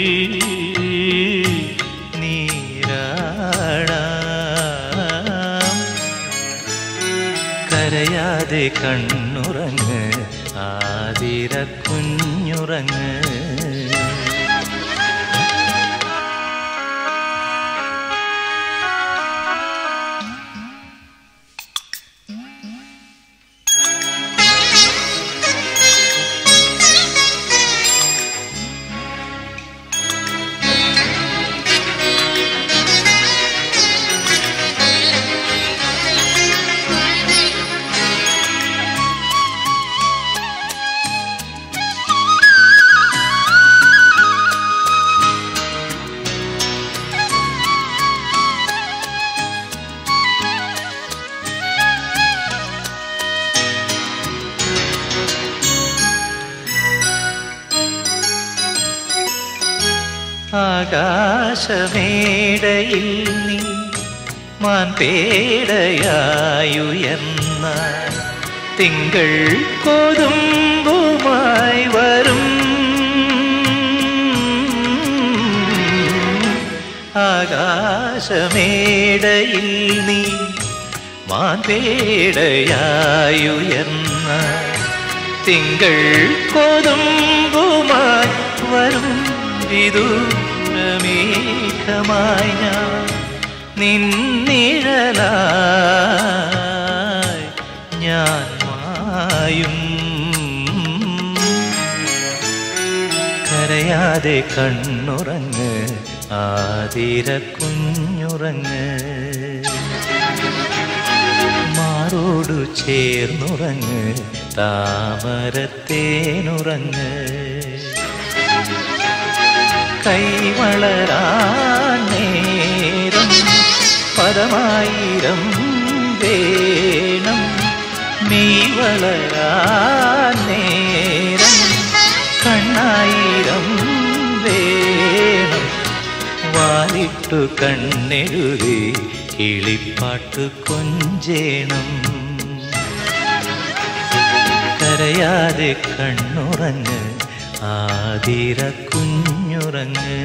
നീരാടാം കരയാതെ കണ്ണുറങ്ങ് ആതിര കുഞ്ഞുറങ്ങ് ആകാശമേടയിൽ നീ മാൻപേടയായുയർന്ന തിങ്കൾ കോതുമ്പുമായി വരും ആകാശമേടയിൽ നീ മാൻപേടയായുയർന്ന തിങ്കൾ കോതുമ്പുമായി വരും വിദൂരമേഘമായി ഞാൻ നിന്നിഴലായി ഞാൻ മായും കരയാതെ കണ്ണുറങ്ങ് ആതിര കുഞ്ഞുറങ്ങ് മാറോടു ചേർന്നുറങ്ങ് താമരത്തേനുറങ്ങ് കൈവളരാൻ നേരം പദമായിരം വേണം നീ വളരാൻ നേരം കണ്ണായിരം വേണം വാലിട്ടു കണ്ണെഴുതി കിളിപ്പാട്ടു കൊഞ്ചേണം കരയാതെ കണ്ണുറങ്ങ് ആതിര കുഞ്ഞുറങ്ങ്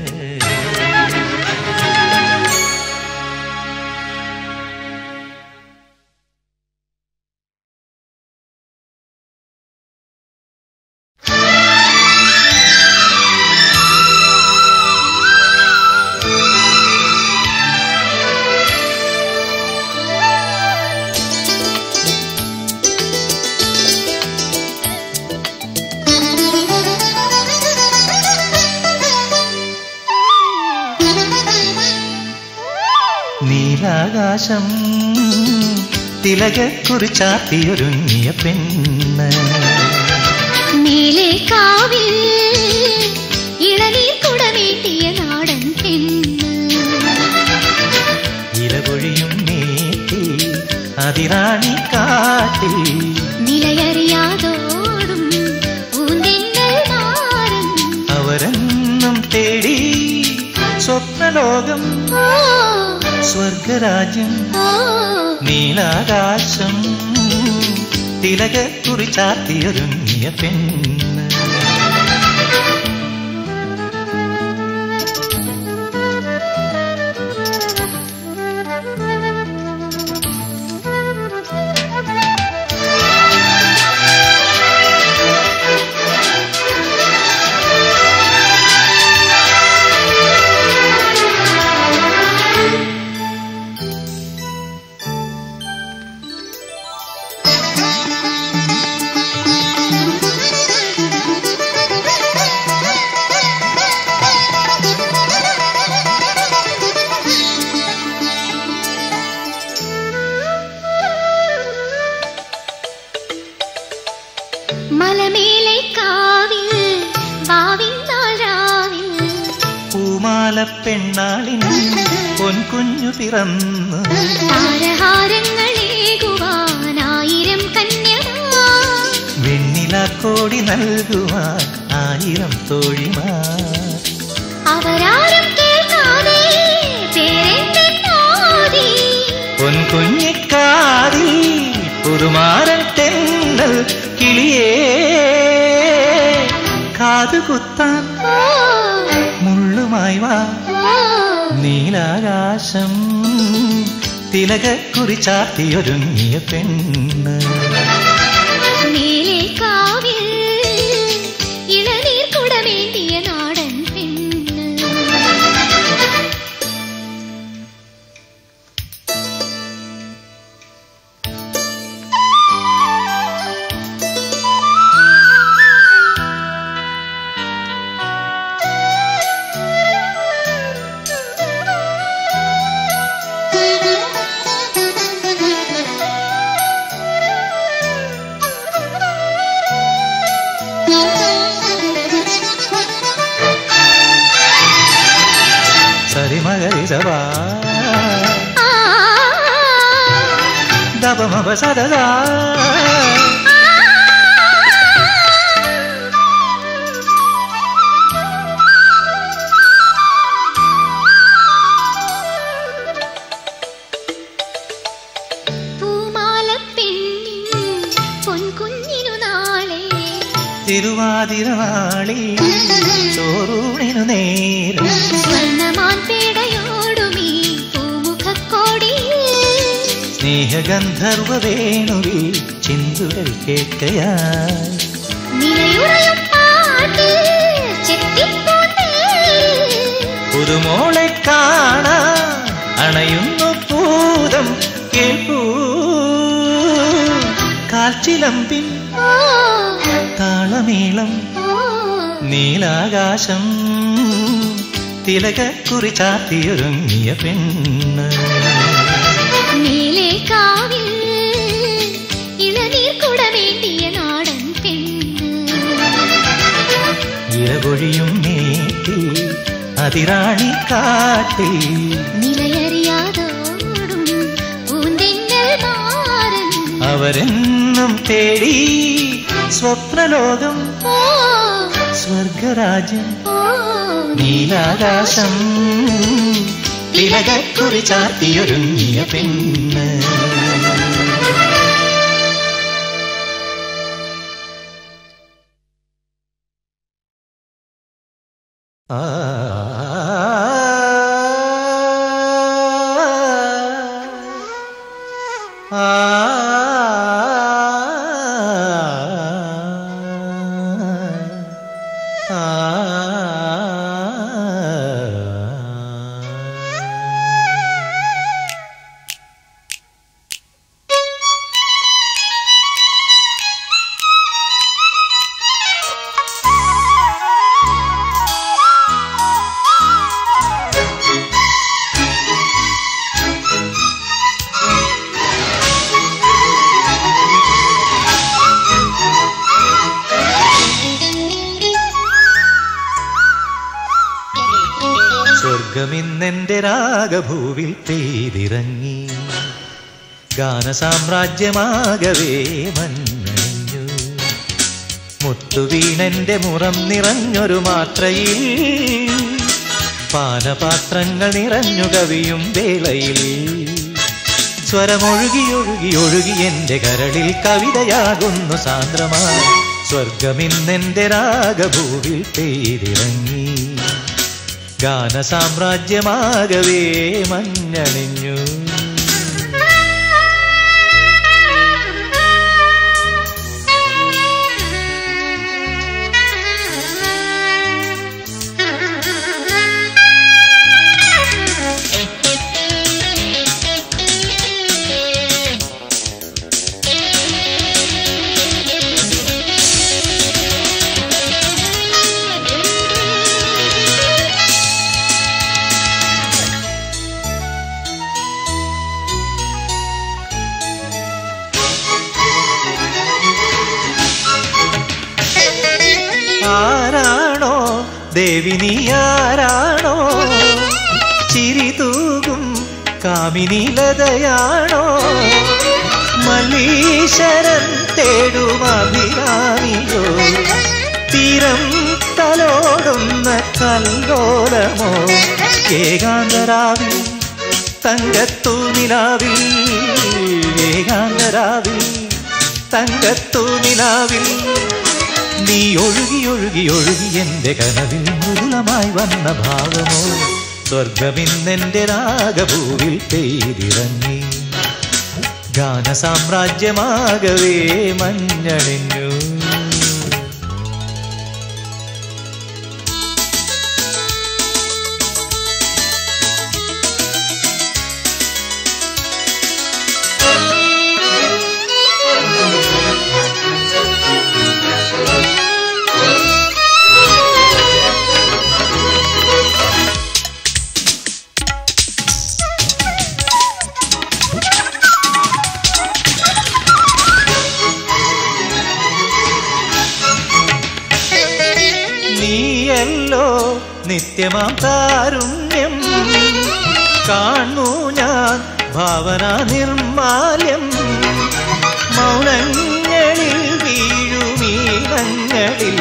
നീലാകാശം തിലകക്കുറിച്ചാത്തിയൊരുങ്ങിയ പെണ്ണ് നീലേ കാവിൽ ഇളനീർ കുടമീട്ടിയ നാടൻ പെണ്ണ് ഇലപൊഴിയും നീട്ടി അതിറാണി കാട്ടി നിലയറിയാതോടും പൂന്തെന്നൽ മാറും അവരെന്നും തേടി സ്വപ്നലോകം സ്വർഗരാജ്യം നീലാകാശം തിലകക്കുറിച്ചാത്തിയൊരുങ്ങിയ പെണ്ണ് പൂമാല പെണ്ണാളിൻ പൊൻകുഞ്ഞു പിറന്നു താരഹാരങ്ങളേകുവാനായിരം കന്യമാർ വെണ്ണിലാക്കോടി നൽകുവാൻ ആയിരം തോഴിമാർ അവരാരും കേൾക്കാതെ പേരെന്തെന്നാദി പൊൻകുഞ്ഞിക്കാതിൽ പുതുമാരൻ തെന്നൽ കിളിയേ കാതുകുത്താൻ മുള്ളുമായി വാ നീലാകാശം തിലകക്കുറി ചാർത്തിയൊരുങ്ങിയ പെണ്ണ് മേലെ കാവിൽ ഇളനീർ കുടമേന്തിയ നാടൻ പെണ്ണ് സരിമകരി സവാ ദപമപ സദാ തിരുവാതിരനാളി ചോറൂണിനു നേരം സ്വർണ്ണമാൻ പേടയോടുമീ പൂമുഖക്കോടി സ്നേഹഗന്ധർവ വേണുവിൽ ചിന്തുകൾ കേൾക്കയായി നിലയുറയും പാട്ടിൽ ചെത്തിപ്പോട്ടേ പുതുമോളെ കാണാൻ അണയുന്നു പൂതം കേൾപ്പൂ കാൽച്ചിലമ്പിൻ താളമേളം നീലാകാശം തിലകക്കുറി ചാർത്തിയൊരുങ്ങിയ പെണ്ണ് നീലേ കാവിൽ ഇളനീർ കുടമേന്തിയ നാടൻ പെണ്ണ് ഇരകൊഴിയും മേട്ടിൽ അതിറാണി കാട്ടിൽ നിലയറിയാതോടും പൂന്തെന്നൽ മാറൻ അവരെന്നും തേടി സ്വപ്നലോകം സ്വർഗരാജ്യം നീലാകാശം തിലകക്കുറി ചാർത്തിയൊരുങ്ങിയ പെണ്ണ് ആ സ്വർഗമിന്നെന്റെ രാഗഭൂവിൽ പെയ്തിറങ്ങി ഗാനസാമ്രാജ്യമാകവേ മഞ്ഞണിഞ്ഞു മുത്തുവീണന്റെ മുറം നിറഞ്ഞൊരു മാത്രയിൽ പാനപാത്രങ്ങൾ നിറഞ്ഞു കവിയും വേളയിൽ സ്വരമൊഴുകി ഒഴുകി ഒഴുകി എന്റെ കരളിൽ കവിതയാകുന്നു സാന്ദ്രമായി സ്വർഗമിന്നെന്റെ രാഗഭൂവിൽ പെയ്തിറങ്ങി ഗാനസാമ്രാജ്യമാകവേ മഞ്ഞണിഞ്ഞു ദേവി നീയാരാണോ? ചിരി തൂകും കാമിനിലതയാണോ? മല്ലീശ്വരൻ തേടും അഭിരാമിയോ? തീരം തലോടുന്ന കല്ലോലമോ? ഏകാന്തരാവിൽ തങ്കത്തു നിലാവിൽ, ഏകാന്തരാവിൽ തങ്കത്തു നിലാവിൽ നീ ഒഴുകി ഒഴുകി ഒഴുകി എൻ്റെ കനവിൽ മൃദുലമായി വന്ന ഭാവമോ? സ്വർഗമിന്നെൻ്റെ രാഗഭൂവിൽ പെയ്തിറങ്ങി ഗാനസാമ്രാജ്യമാകവേ മഞ്ഞണിഞ്ഞു. നീയല്ലോ നിത്യമാം താരുണ്യം, കാണൂ ഞാൻ ഭാവന നിർമാല്യം. മൗനങ്ങളിൽ വീഴുമീനങ്ങളിൽ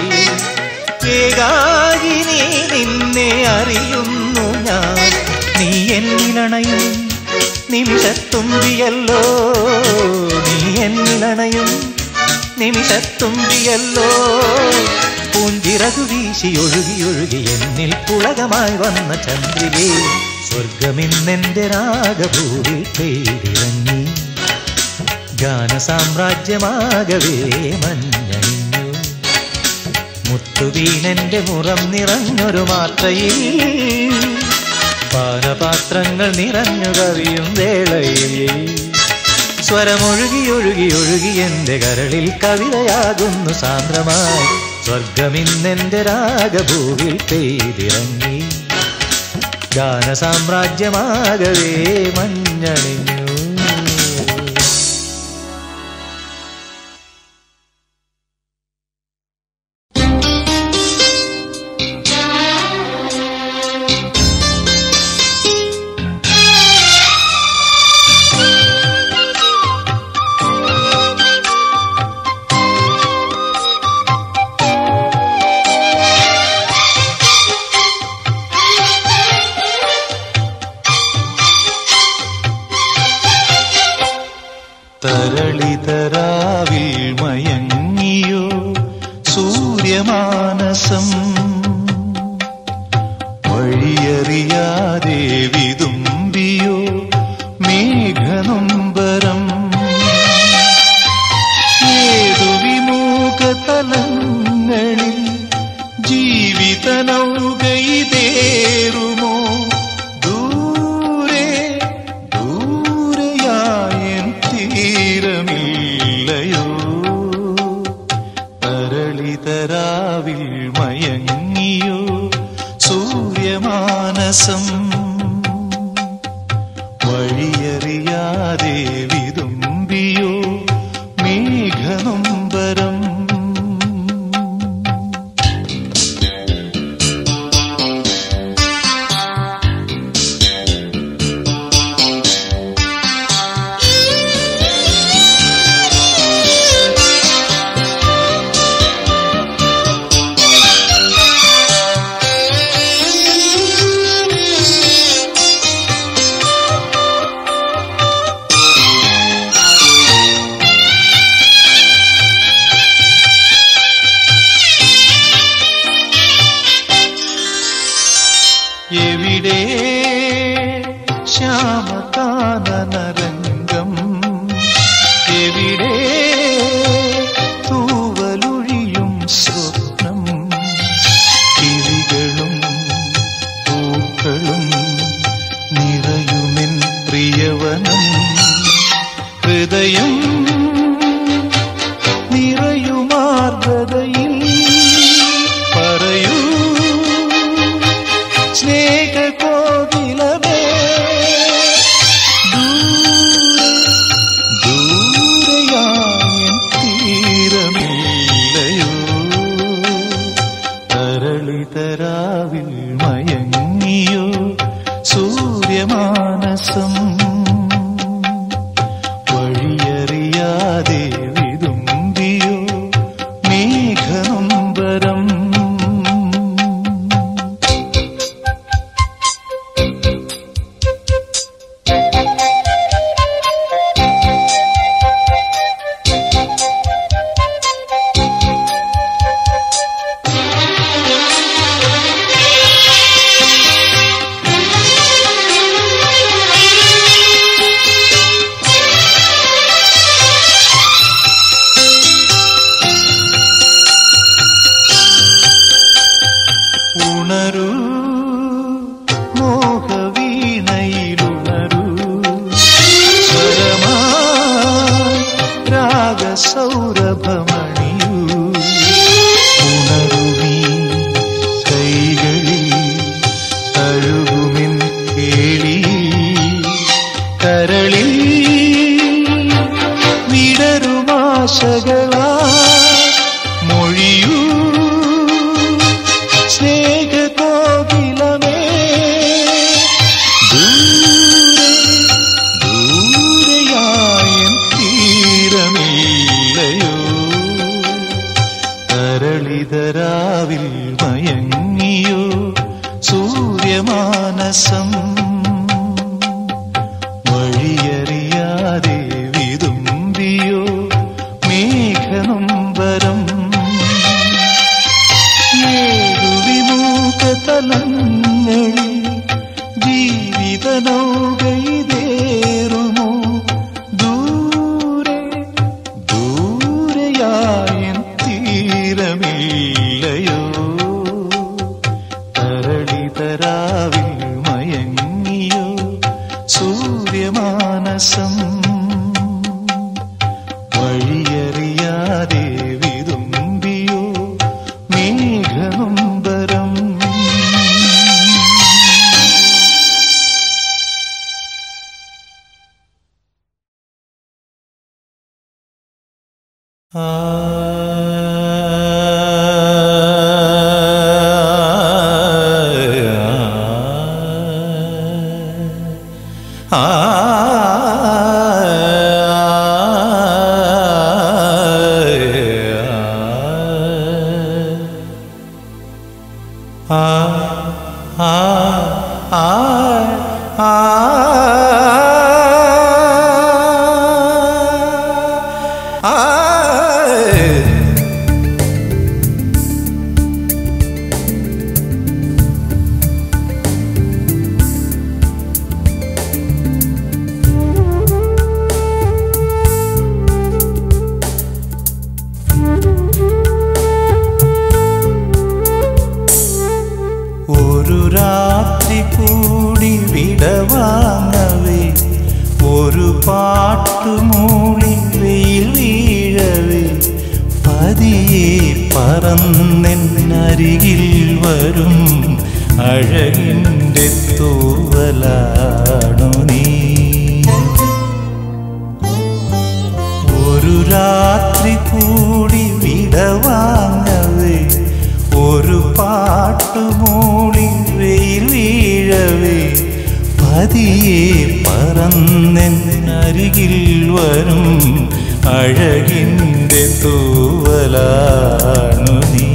ഏകാകിനി നിന്നെ അറിയുന്നു ഞാൻ. നീ എന്നിലണയും നിമിഷത്തുമ്പിയല്ലോ, നീ എന്നിലണയും നിമിഷത്തുമ്പിയല്ലോ. പൂഞ്ചിറകു വീശി ഒഴുകി ഒഴുകി എന്നിൽ പുളകമായി വന്ന ചന്ദ്രികേ, സ്വർഗമിന്നെൻ്റെ രാഗഭൂവിൽ പെയ്തിറങ്ങി ഗാനസാമ്രാജ്യമാകവേ മഞ്ഞണിഞ്ഞു. മുത്തുവീണെൻ്റെ മുറം നിറഞ്ഞൊരു മാത്രയിൽ പാനപാത്രങ്ങൾ നിറഞ്ഞു കവിയും വേളയിൽ സ്വരമൊഴുകി ഒഴുകി ഒഴുകി എൻ്റെ കരളിൽ കവിതയാകുന്നു സാന്ദ്രമായി. സ്വർഗമിന്നെൻ്റെ രാഗഭൂവിൽ പെയ്തിറങ്ങി ഗാനസാമ്രാജ്യമാകവേ മഞ്ഞണിഞ്ഞു. തരളിതരാവിൽ മയങ്ങിയോ സൂര്യമാനസം, വഴിയറിയാതെ വിതുമ്പിയോ മേഘനൊമ്പരം. ഏതു വിമുഖ തലങ്ങളിൽ ജീവിത നൗകയിതേറുമോ? ദൂരെ ദൂരെയായൻ തീരമില്ലയോ? തരളിതരാവിൽ മയങ്ങിയോ സൂര്യമാനസം, വഴിയറിയാതെ വിതുമ്പിയോ മേഘനൊമ്പരം. എവിടെ ശ്യാമകാനനരംഗം, എവിടെ തൂവലൊഴിയും സ്വപ്നം. കിളികളും പൂക്കളും നിറയുമെൻ പ്രിയവനം, ഹൃദയം നിറയുമാർദ്രതയിൽ പറയൂ സ്നേഹകോകിലമേ. ദൂരെയായൻ തീരമില്ലയോ? തരളിതരാ മയങ്ങിയോ സൂര്യമാനസം വഴിയറിയാതെ വിതുമ്പിയോ മേഘനൊമ്പരം ഉണരൂ മോഹവീണയിലുണരൂ സ്വരമായി രാഗസൗരഭമണിയൂ ഉണരുവീ കൈകളിൽ തഴുകുമിൻ കേളി കരളിൽ വിടരുമാശകളാ മൊഴിയൂ സ്നേഹകോകിലമേ ദൂരെ ദൂരെയായും തീരമില്ലയോ തരളിതരാവിൽ മയങ്ങിയോ സൂര്യമാനസം വഴിയറിയാതെ വിതുമ്പിയോ മേഘനൊമ്പരം തലങ്ങളിൽ ജീവിത നൗകയിതേറുമോ ദൂരെ ദൂരെയായും തീരമില്ലയോ തരളിതരാവിൽ മയങ്ങിയോ സൂര്യമാനസം വഴിയറിയാതെ വിതുമ്പിയോ മേഘനൊമ്പരം ആ ആ ഒരു രാത്രി കൂടി വിടവാങ്ങവേ ഒരു പാട്ടുമൂളി വെയിൽ വീഴവേ പതിയെ പറന്നെന്നരികിൽ വരും അഴകിൻ്റെ തൂവലാണു നീ ഒരു രാത്രി കൂടി വിടവാങ്ങവേ ഒരു പാട്ടുമൂളി വെയിൽ വീഴവേ പതിയെ പറന്നെന്നരികിൽ വരും അഴകിൻ്റെ തൂവലാണു നീ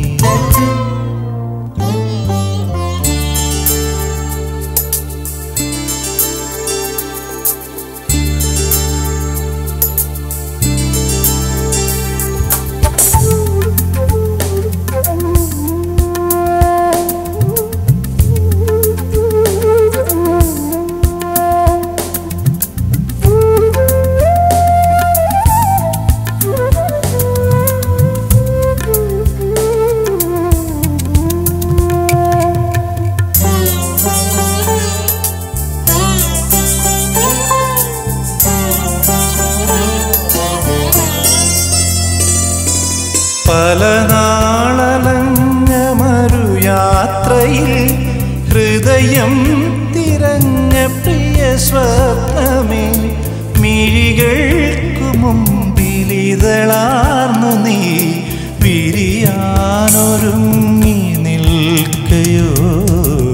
പല നാളലഞ്ഞ മരുയാത്രയിൽ ഹൃദയം തിരഞ്ഞ പ്രിയ സ്വപ്നമേ മിഴികൾക്കു മുമ്പിലിതളാർന്നു നീ വിരിയാനൊരുങ്ങി നിൽക്കയോ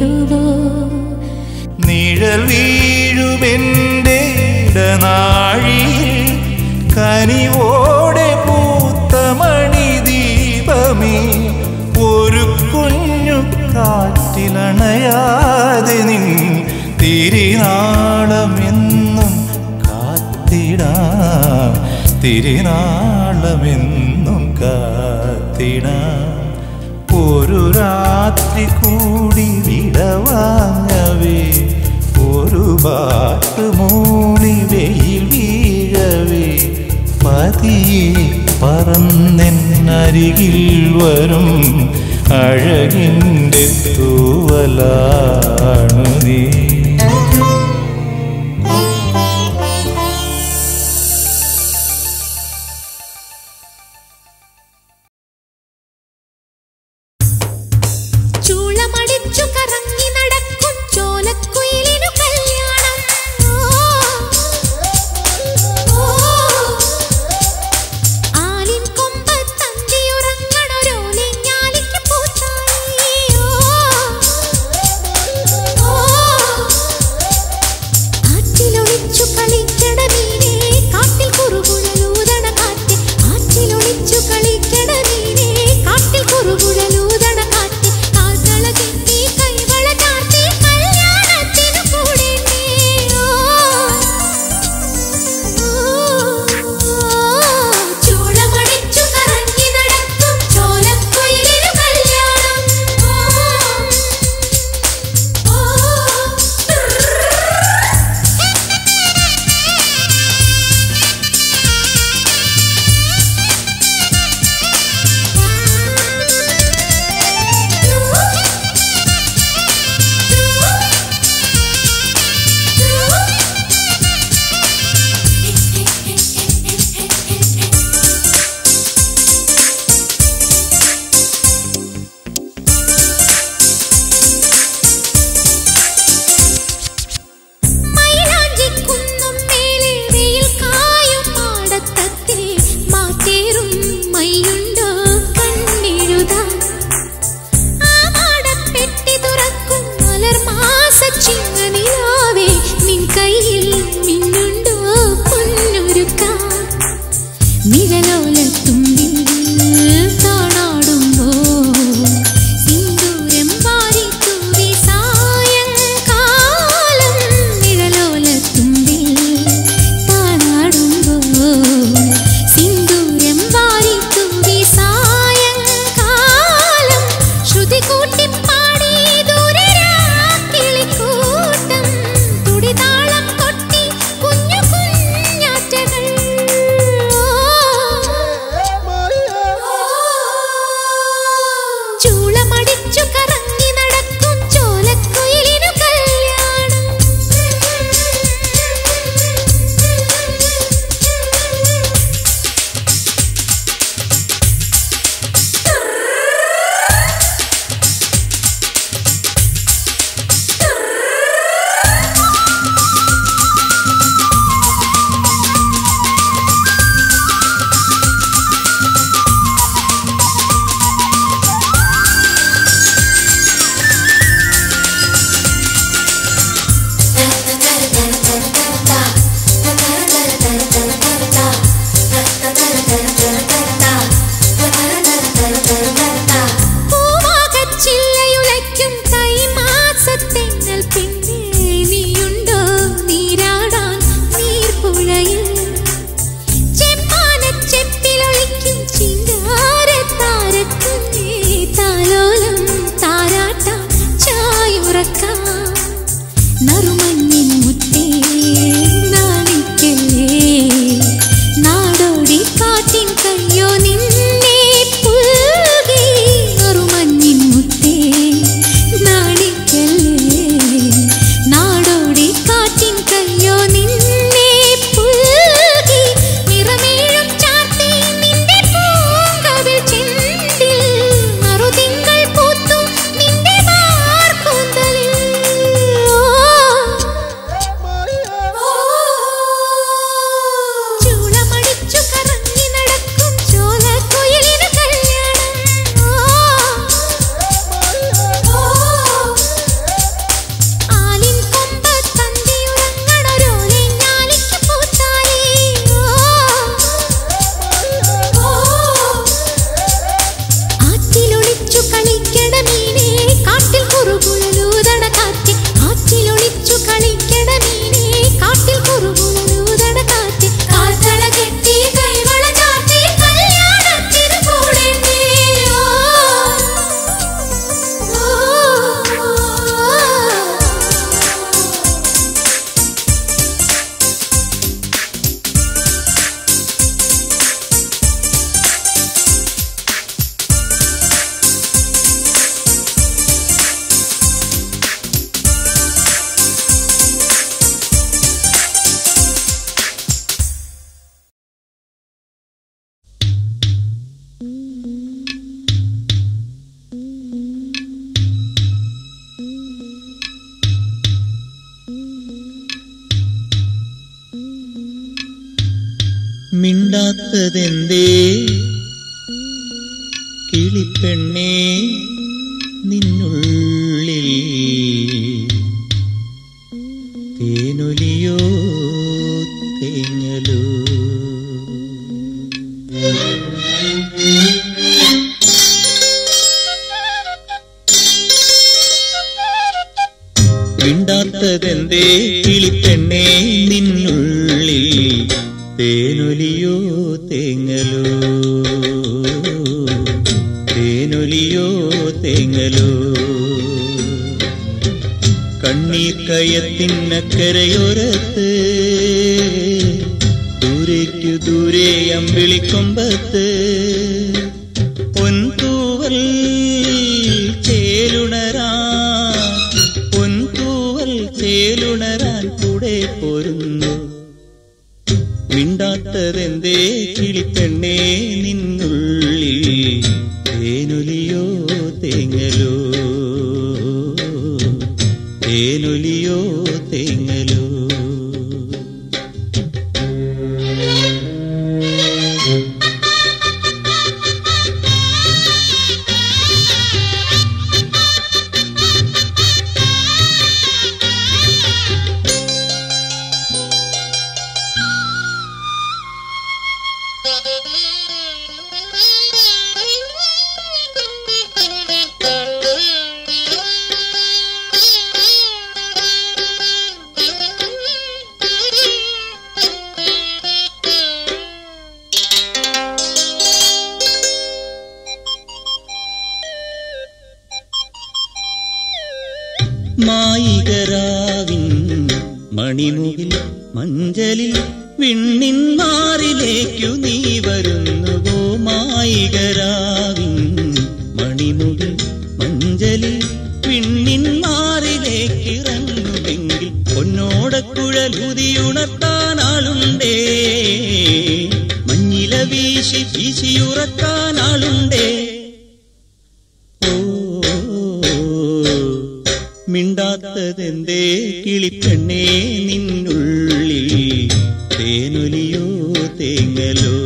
കേട്ടുവോ? നിഴൽ വീഴുമെൻ്റെ ഇടനാഴിയിൽ കനിവോടെ പൂത്ത മണിദീപമേ, ഒരു കുഞ്ഞു കാറ്റിലണയാതെ നിൻ തിരിനാളമെന്നും കാത്തിടാം, തിരിനാളമെന്നും കാത്തിടാം. ഒരു രാത്രി കൂടി വിടവാങ്ങവേ, ഒരു പാട്ട് മൂളി വെയിൽ വീഴവേ, പതിയെ പറന്നെന്നരികിൽ വരും അഴകിൻ്റെ തൂവലാണു നീ. കൂട്ടി പാടി ദൂരെ കിളിക്കൂട്ടം മിണ്ടാത്തതെന്തേ കിളിപ്പെണ്ണേ നിന്നുള്ളിൽ തേനൊലിയോ തേങ്ങലോ മിണ്ടാത്തതെന്തേ കിളിപ്പെണ്ണേ നിന്നുള്ളിൽ തേനൊലിയോ തേങ്ങലോ തേനൊലിയോ തേങ്ങലോ കണ്ണീർ കയത്തിനക്കരയോരത്ത് ദൂരേക്കു ദൂരെ അമ്പിളിക്കൊമ്പത്ത് പൊൻതൂവൽ ചേലുണരാൻ പൊൻതൂവൽ ചേലുണരാൻ കൂടെ പോരുന്നു മിണ്ടാത്തതെന്തേ കിളിപ്പെണ്ണേ നിന്നുള്ളിൽ തേനൊലിയോ തേങ്ങലോ തേനൊലിയോ തേങ്ങലോ മായികരാവിൻ മണിമുകിൽ മഞ്ചലിൽ വിണ്ണിൻ മാറിലേക്കു നീ വരുന്നുവോ മായികരാവിൻ മണിമുകിൽ മഞ്ചലിൽ വിണ്ണിൻ മാറിലേക്കിറങ്ങുമെങ്കിൽ പൊന്നോടക്കുഴലുതിയുണർത്താൻ ആളുണ്ടേ മഞ്ഞില വീശി വീശിയുറക്കാൻ ആളുണ്ടേ മിണ്ടാത്തതെന്തേ കിളിപ്പെണ്ണേ നിന്നുള്ളിൽ തേനൊലിയോ തേങ്ങലോ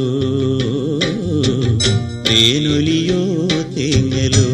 തേനൊലിയോ തേങ്ങലോ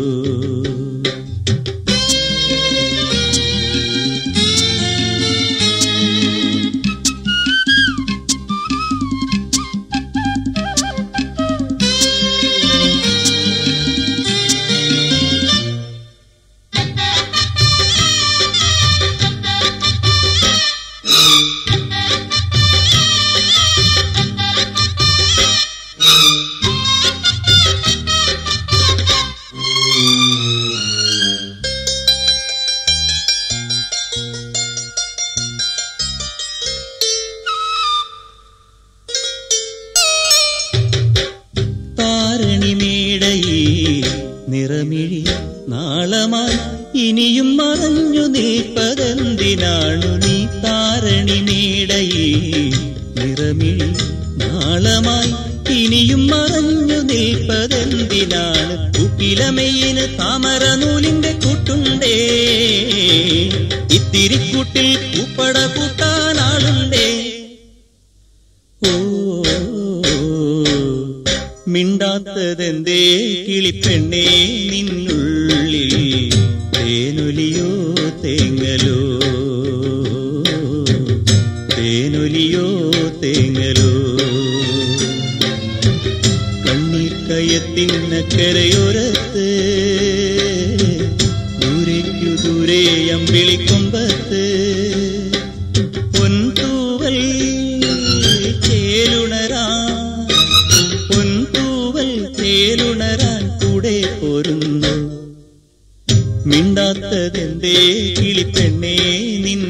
നിറമിഴി നാളമായി ഇനിയും മറഞ്ഞു നിൽപ്പതെന്തിനാണു നീ താരണി മേടയിൽ നിറമിഴി നാളമായി ഇനിയും മറഞ്ഞു നിൽപ്പതെന്തിനാണ് കുക്കിലമയിന് താമര നൂലിന്റെ കൂട്ടുണ്ടേ ഇത്തിരി കൂട്ടിൽ പൂപ്പട കൂട്ടാനാളുണ്ടേ ഓ മിണ്ടാത്തതെന്തേ കിളിപ്പെണ്ണേ നിന്നുള്ളിൽ തേനൊലിയോ തേങ്ങലോ തേനൊലിയോ തേങ്ങലോ കണ്ണീർ കയത്തിനക്കരയോരത്ത് ദൂരേക്കു ദൂരെ അമ്പിളിക്കൊമ്പത്ത് പൊൻതൂവൽ ചേലുണരാൻ പൊൻതൂവൽ ചേലുണരാൻ കൂടെ പോരുന്നു മിണ്ടാത്തതെന്തേ കിളിപ്പെണ്ണേ നിൻ